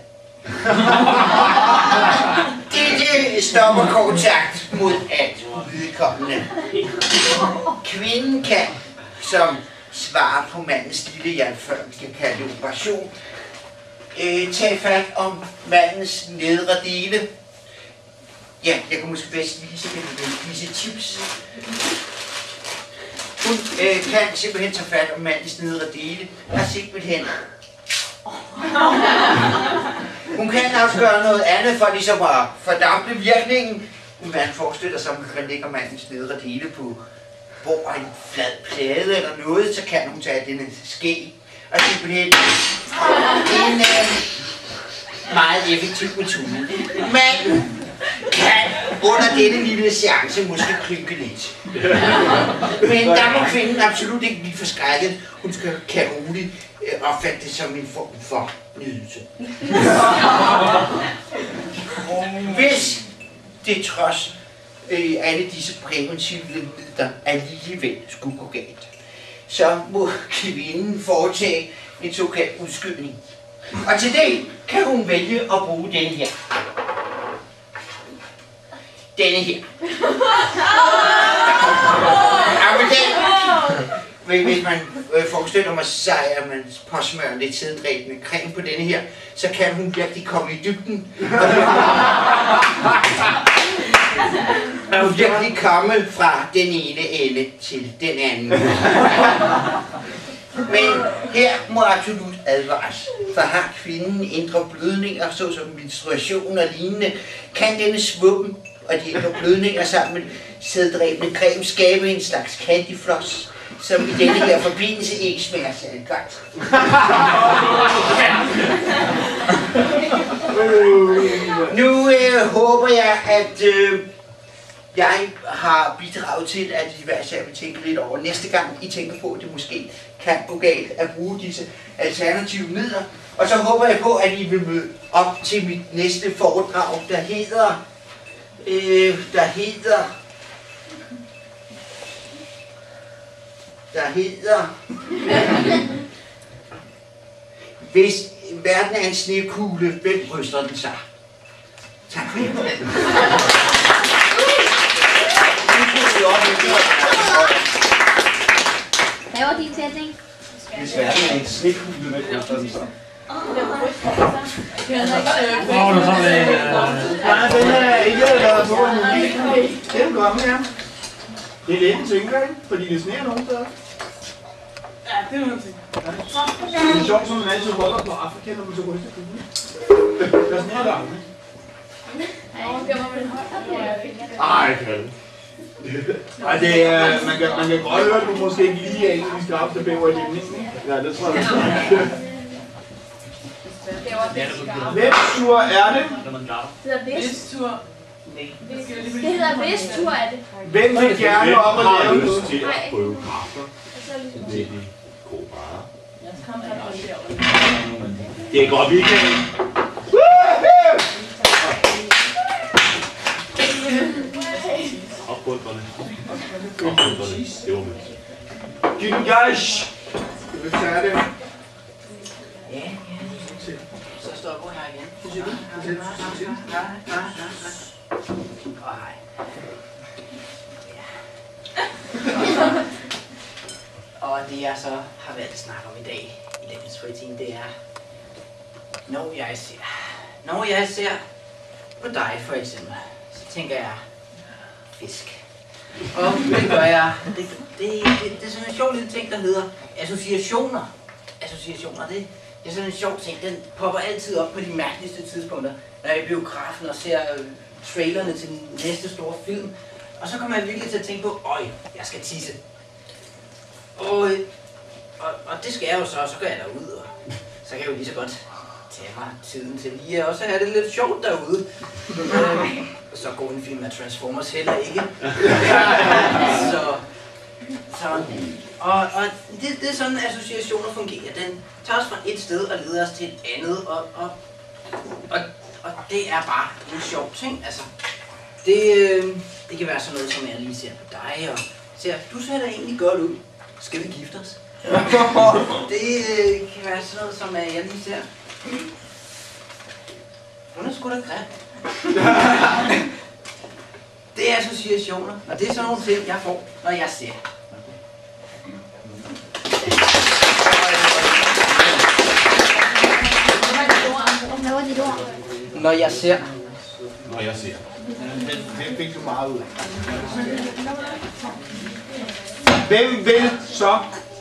Dette stopper kontakt mod alt uvedkommende. Kvinden kan, som svar på mandens lille hjælp, før vi skal kalde det operation, øh, tage fat om mandens nedre dele. Ja, jeg kan måske bedst vise disse tips. Hun øh, kan simpelthen tage fat om mandens nedre dele, og simpelthen... Hun kan også gøre noget andet for ligesom at fordampe virkningen. Man forestiller sig, at man lægger mandens nedre dele på hvor en flad plade eller noget, så kan hun tage denne ske og simpelthen en øh, meget effektiv metode. Manden kan under denne lille seance måske klynke lidt. Men der må kvinden absolut ikke blive forskrækket. Hun skal, kan roligt øh, opfatte det som en form for nydelse. Hvis det trods øh, alle disse præventive midler alligevel skulle gå galt, så må kvinden foretage en såkaldt udskydning. Og til det kan hun vælge at bruge denne her. Denne her. Ja, men den, hvis man øh, forestiller mig sig, at man påsmører lidt sæddræbende creme på denne her, så kan hun virkelig komme i dybden. Og hun virkelig komme fra den ene ende til den anden. Men her må absolut advares, for har kvinden indre blødninger, såsom menstruation og lignende, kan denne svuppen og de indre blødninger sammen med sæddræbende creme skabe en slags candyfloss, som i denne her forbindelse ikke smager særlig godt. Nu øh, håber jeg, at øh, jeg har bidraget til, at I hver især vil tænke lidt over næste gang, I tænker på, at det måske kan gå galt at bruge disse alternative midler. Og så håber jeg på, at I vil møde op til mit næste foredrag, der hedder... Øh, der hedder... Der hedder... Hvis verden er en snekugle, hvem ryster den sig? Tak for jer. Hvad var din sætning? Hvis verden er en snekugle, hvem ryster den sig? Åh, du har det. Nej, den er ikke været på en mulig. Den kommer her. Det er lidt en ting, ikke? Fordi det sneer nogen steder. Ja, det er noget ting. Det er sjovt, som man altid holder på Afrika, når man så ryster kuglen. Der sneer der aldrig. Ej, kan Ej, det er, man kan, man kan godt høre, at du måske ikke lige er en af de skarpeste bæver i limningen. Ja, det tror jeg. Hvem tur er det? Det hedder Vist-tur. Det hedder Vist-tur, er det. Hvem vil gerne op og lave noget? Til at prøve kaffe. Det er de gode varer. Det er godt, vi kan. Opbunderne. Opbunderne. Det var vildt. Giv den gas! Skal vi tage det? Ja, ja. Så stopper hun her igen. Det siger du. Det siger du. Ja, ja, ja. Åh, hej. Og det jeg så har valgt at snakke om i dag i dagens fritid, det er, når jeg ser, når jeg ser på dig for eksempel, så tænker jeg, fisk. Og det gør jeg, det, det, det, det er sådan en sjov lille ting, der hedder associationer. Associationer, det, det er sådan en sjov ting, den popper altid op på de mærkeligste tidspunkter, når jeg er i biografen og ser øh, trailerne til den næste store film. Og så kommer jeg virkelig til at tænke på, øj, jeg skal tisse. Og, øh, og, og det skal jeg jo så, og så går jeg derud, og så kan jeg jo lige så godt tage mig tiden til lige, og så er det lidt sjovt derude. øh, så god en film af Transformers heller ikke. så, så, og, og det, det er sådan, associationer fungerer. Den tager os fra et sted og leder os til et andet, og, og, og, og det er bare en sjov ting. Altså, det, øh, det kan være sådan noget, som jeg lige ser på dig, og ser, du ser da egentlig godt ud. Skal vi gifte os? det øh, kan være sådan noget, som jeg lige ser. Hun er sgu da grim. Det er associationer, og det er sådan nogle ting, jeg får, når jeg ser. Hvad var dit ord? Når jeg ser. Når jeg ser. Det fik du meget ud af. Hvem vil så?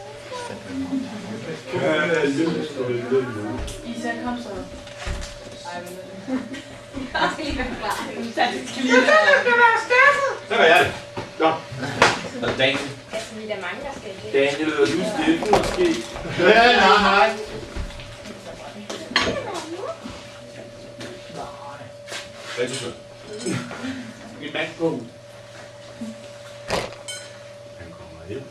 Isa, kom så. Ej, men Jeg skal lige være klar. det skal lige være Så gør jeg det. Nå. Og Daniel. Altså, vi er der mange, der skal det. Daniel, er du stille måske? Ja, nej, nej. Hvad er det så? Min mand går ud. Han kommer hjem.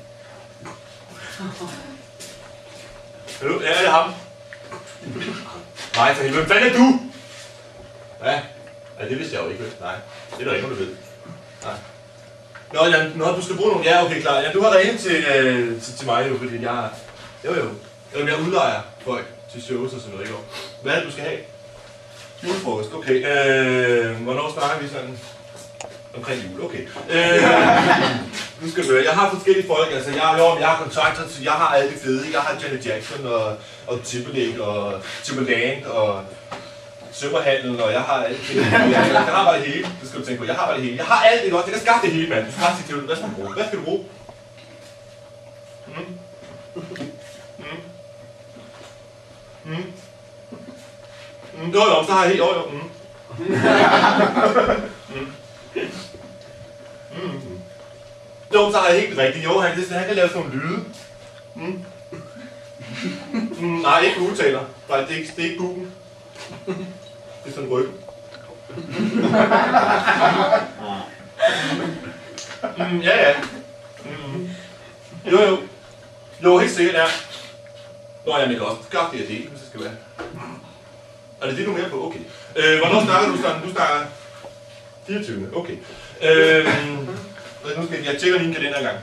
Hallo, ja, det er ham. Nej, for helvede. Hvem fanden er du? Ja, ja, det vidste jeg jo ikke. Nej, det er der ikke nogen, der ved. Nej. Nå, ja, nå, du skal bruge nogle. Ja, okay, klar. Ja, du har ringet til, øh, til, til mig jo, fordi jeg... Jo, jo. Jo, jeg udlejer folk til shows og sådan noget, ikke? Hvad er det, du skal have? Julefrokost, okay. Øh, hvornår snakker vi sådan? Omkring jul, okay. Øh, nu skal du høre, jeg har forskellige folk, altså jeg, jo, jeg har kontrakter til, jeg har alle de fede, jeg har Janet Jackson og, og Timberlake og Timberland og Sømmerhandlen, og jeg har alt det. Jeg, jeg har bare det hele, det skal du tænke på, jeg har bare det hele. Jeg har alt det godt, jeg kan skaffe det hele, mand. Du skal skaffe det til, hvad skal du bruge? Hvad skal du bruge? Mm. Mm. Mm. Mm. Jo, jo, så har jeg helt, jo, jo. Mm. mm. Mm. Jo, så har jeg helt rigtigt. Jo, han, han kan lave sådan nogle lyde. Mm. Mm, nej, ikke udtaler. Nej, det er ikke, det er ikke bukken. Det er sådan ryggen. mm, ja, ja. Mm. Jo, jo. Jo, helt sikkert, ja. Nå, jeg kan også skaffe det af det, hvis det skal være. Er det det, du er mere på? Okay. Øh, hvornår snakker du sådan? Du snakker fireogtyvende Okay. Øh, nu skal jeg tjekke din kalender engang.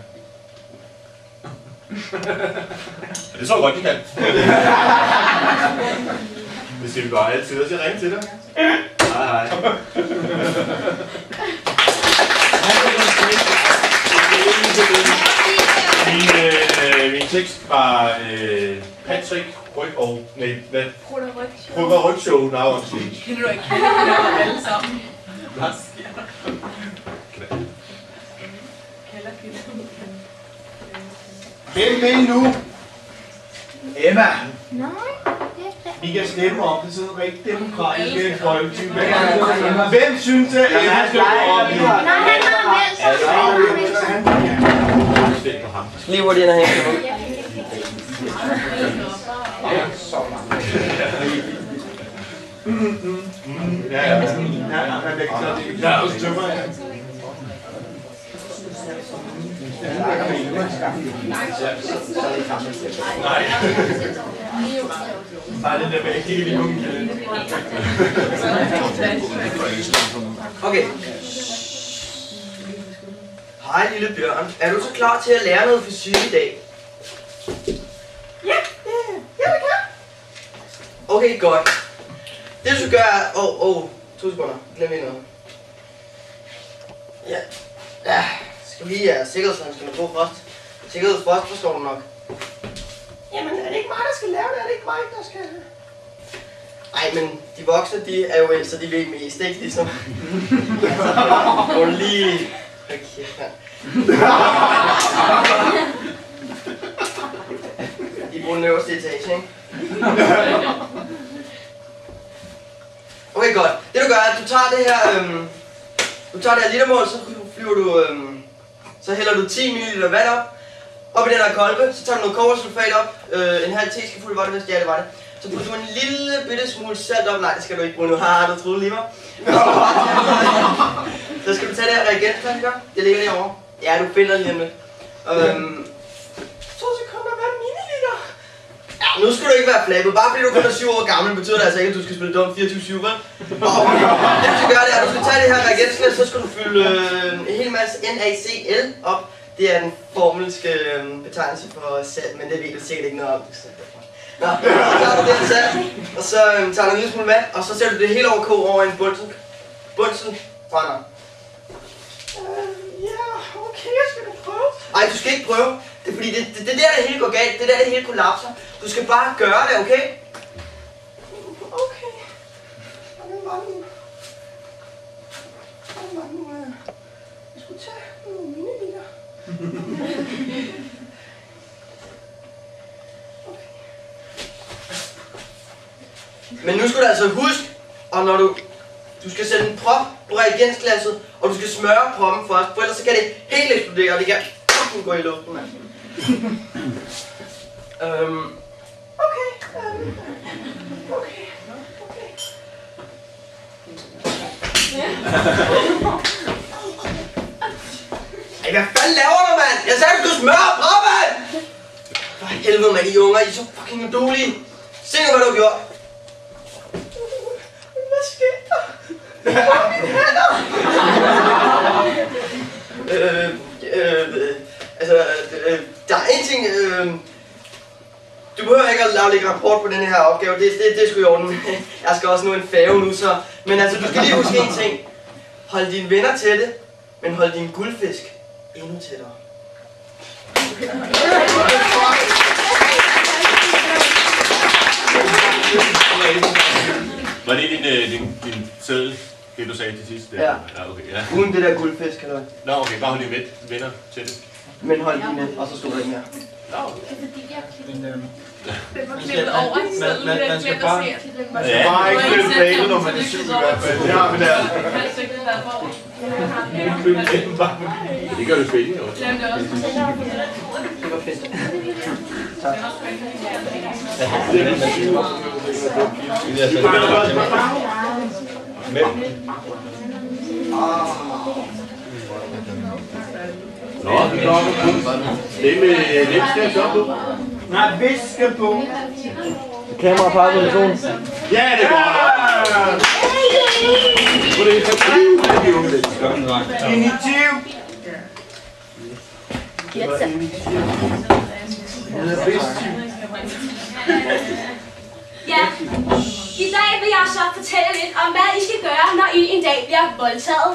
Ja, det så godt, de kan. Det skal vi bare altid, og så ringe til dig. Hej, hej. Min, øh, min tekst var øh, Patrick Ryg og... Nej, hvad? Krutter Rygshow. Krutter Rygshow, now on stage. Kender du ikke? Kender alle sammen. Hvad sker der? Hvem vil nu? Emma. Nej, Vi kan stemme om det sådan rigtig demokratiske folketype. Hvem synes, at Emma skal gå op i? Nej, han har vel. Stem på ham. Lige hvor de er her. Ja, ja. Ja, og så tømmer jeg. Nej. Bare det der med, ikke lige nogen kalender. Okay. Hej lille Bjørn. Er du så klar til at lære noget fysik i dag? Ja, ja, det kan. Okay, godt. Det du skal gøre er... Åh, oh, åh, oh, to sekunder. Glem lige noget. Ja. Ja. Skal vi lige have sikkerhedshandskerne på først? Sikkerhed først, forstår du nok. Jamen, er det ikke mig, der skal lave det? Er det ikke mig, der skal... Ej, men de voksne, de er jo ældre, så de ved mest, ikke? Ligesom... Må du lige... Okay, ja. I bor den øverste etage, ikke? det her, øhm, du tager det her litermål, så flyver du, øhm, så hælder du ti milliliter vand op. Op i den her kolbe, så tager du noget kobbersulfat op, øh, en halv teskefuld var det vist, ja det var det. Så putter du en lille bitte smule salt op, nej det skal du ikke bruge nu, haha, du troede lige mig. Så skal du tage det her reagensglas, gør? Det ligger derovre. Ja, du finder lige om lidt. Øhm, så så kommer der hver milliliter. Ja, nu skal du ikke være flabet, bare fordi du kun er syv år gammel, betyder det altså ikke, at du skal spille dum fireogtyve syv, vel? Og det du skal gøre, det er, at du skal tage det her reagensglas, så skal du fylde øh, en hel masse NaCl op. Det er den formelske øh, betegnelse for salt, men det ved du sikkert ikke noget om. Nå, så tager du det her salt, og så øh, tager du en lille smule vand, og så sætter du det hele over kog over en bunsen. Bunsen brænder. Øh, ja, okay, jeg skal da prøve. Ej, du skal ikke prøve. Det er fordi, det, det, det er der, det hele går galt. Det er der, det hele kollapser. Du skal bare gøre det, okay? Okay. Hvor mange... Hvor mange... Øh... Jeg skulle tage nogle milliliter. Okay. Men nu skal du altså huske, og når du... Du skal sætte en prop på reagensglasset, og du skal smøre proppen først, for ellers så kan det helt eksplodere, og det kan fucking gå i luften, mand. øhm... Okay, øhm... Okay, okay. Ej, hvad fanden laver du, mand? Jeg sagde, du skulle smøre proppen! For helvede, mand, I unger, I er så fucking udulige. Se nu, hvad du har gjort. Hvad sker der? øh, øh, altså, øh, der er en ting, øh, du behøver ikke at aflægge rapport på den her opgave, det, det, det er sgu i orden. Jeg skal også nå en færge nu, så, men altså, du skal lige huske en ting. Hold dine venner tætte, men hold din guldfisk endnu tættere. Var det din, øh, din, din seddel, det du sagde til sidst? Ja. Ja, okay, ja. Uden det der guldfisk, eller? Nå, okay, bare hold dine venner til det. Men hold dine, og så stod der ikke mere. Nå, okay. Den var klippet over i stedet, men den glemte at se. Man skal bare ikke spille bagel, når man er syg i hvert fald. Det har vi der. Det gør det spændende, jo. Det var fedt. Tak. Nå, det med hvem skal jeg så på? Nej, hvis skal på. Kamera på telefonen. Ja, det går. Hvor det er så de unge lidt. Initiativ. Ja, i dag vil jeg så fortælle lidt om, hvad I skal gøre, når I en dag bliver voldtaget.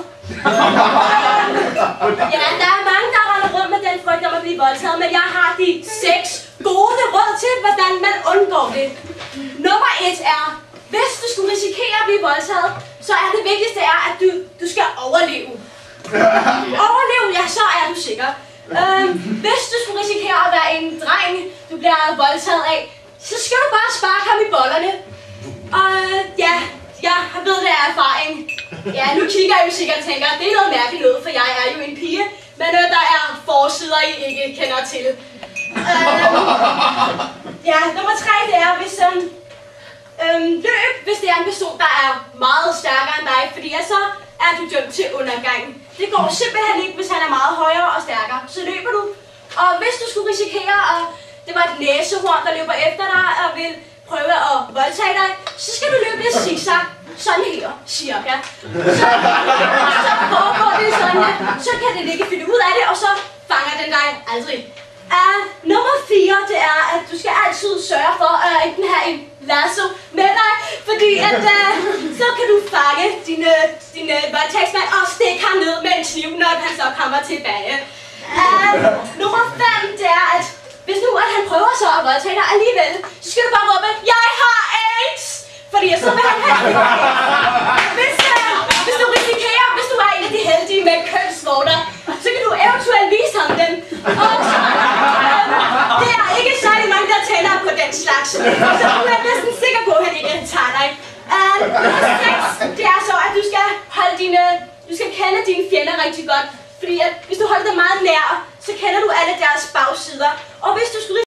Ja, der er mange, der render rundt med den frygt om at blive voldtaget, men jeg har de seks gode råd til, hvordan man undgår det. Nummer et er, hvis du skulle risikere at blive voldtaget, så er det vigtigste er, at du, du skal overleve. Overleve, ja, så er du sikker. Øhm, hvis du skulle risikere at være en dreng, du bliver voldtaget af, så skal du bare sparke ham i bollerne. Og ja, jeg ved det af erfaring. Ja, nu kigger jeg jo sikkert og tænker, det er noget mærkeligt noget, for jeg er jo en pige. Men øh, der er forsider, I ikke kender til. Øhm, ja, nummer tre, det er, hvis øhm, øhm, løb, hvis det er en person, der er meget stærkere end dig, fordi ja, så er du dømt til undergang. Det går simpelthen ikke, hvis han er meget højere og stærkere. Så løber du. Og hvis du skulle risikere, at det var et næsehorn, der løber efter dig og vil prøve at voldtage dig, så skal du løbe i zigzag. Sådan her, cirka. Så, så foregår det sådan her. Så kan den ikke finde ud af det, og så fanger den dig aldrig. Uh, nummer fire, det er, at du skal altid sørge for at uh, enten have en lasso med dig, fordi at uh, så kan du fange din, uh, din uh, voldtægtsmand og stikke ham ned med en kniv, når han så kommer tilbage. Uh, nummer fem, det er, at hvis nu at han prøver så at voldtage dig alligevel, så skal du bare råbe, jeg har AIDS! Fordi så vil han have hvis, uh, hvis du risikerer, hvis du er en af de heldige med kønsvorter, så kan du eventuelt vise ham den. Og uh, det er ikke særlig mange, der tænder på den slags. Så du er næsten sikker på, at han ikke tager dig. Uh, nummer seks, det er så, at du skal dine, du skal kende dine fjender rigtig godt. Fordi at hvis du holder dig meget nær, så kender du alle deres bagsider. Og hvis du skulle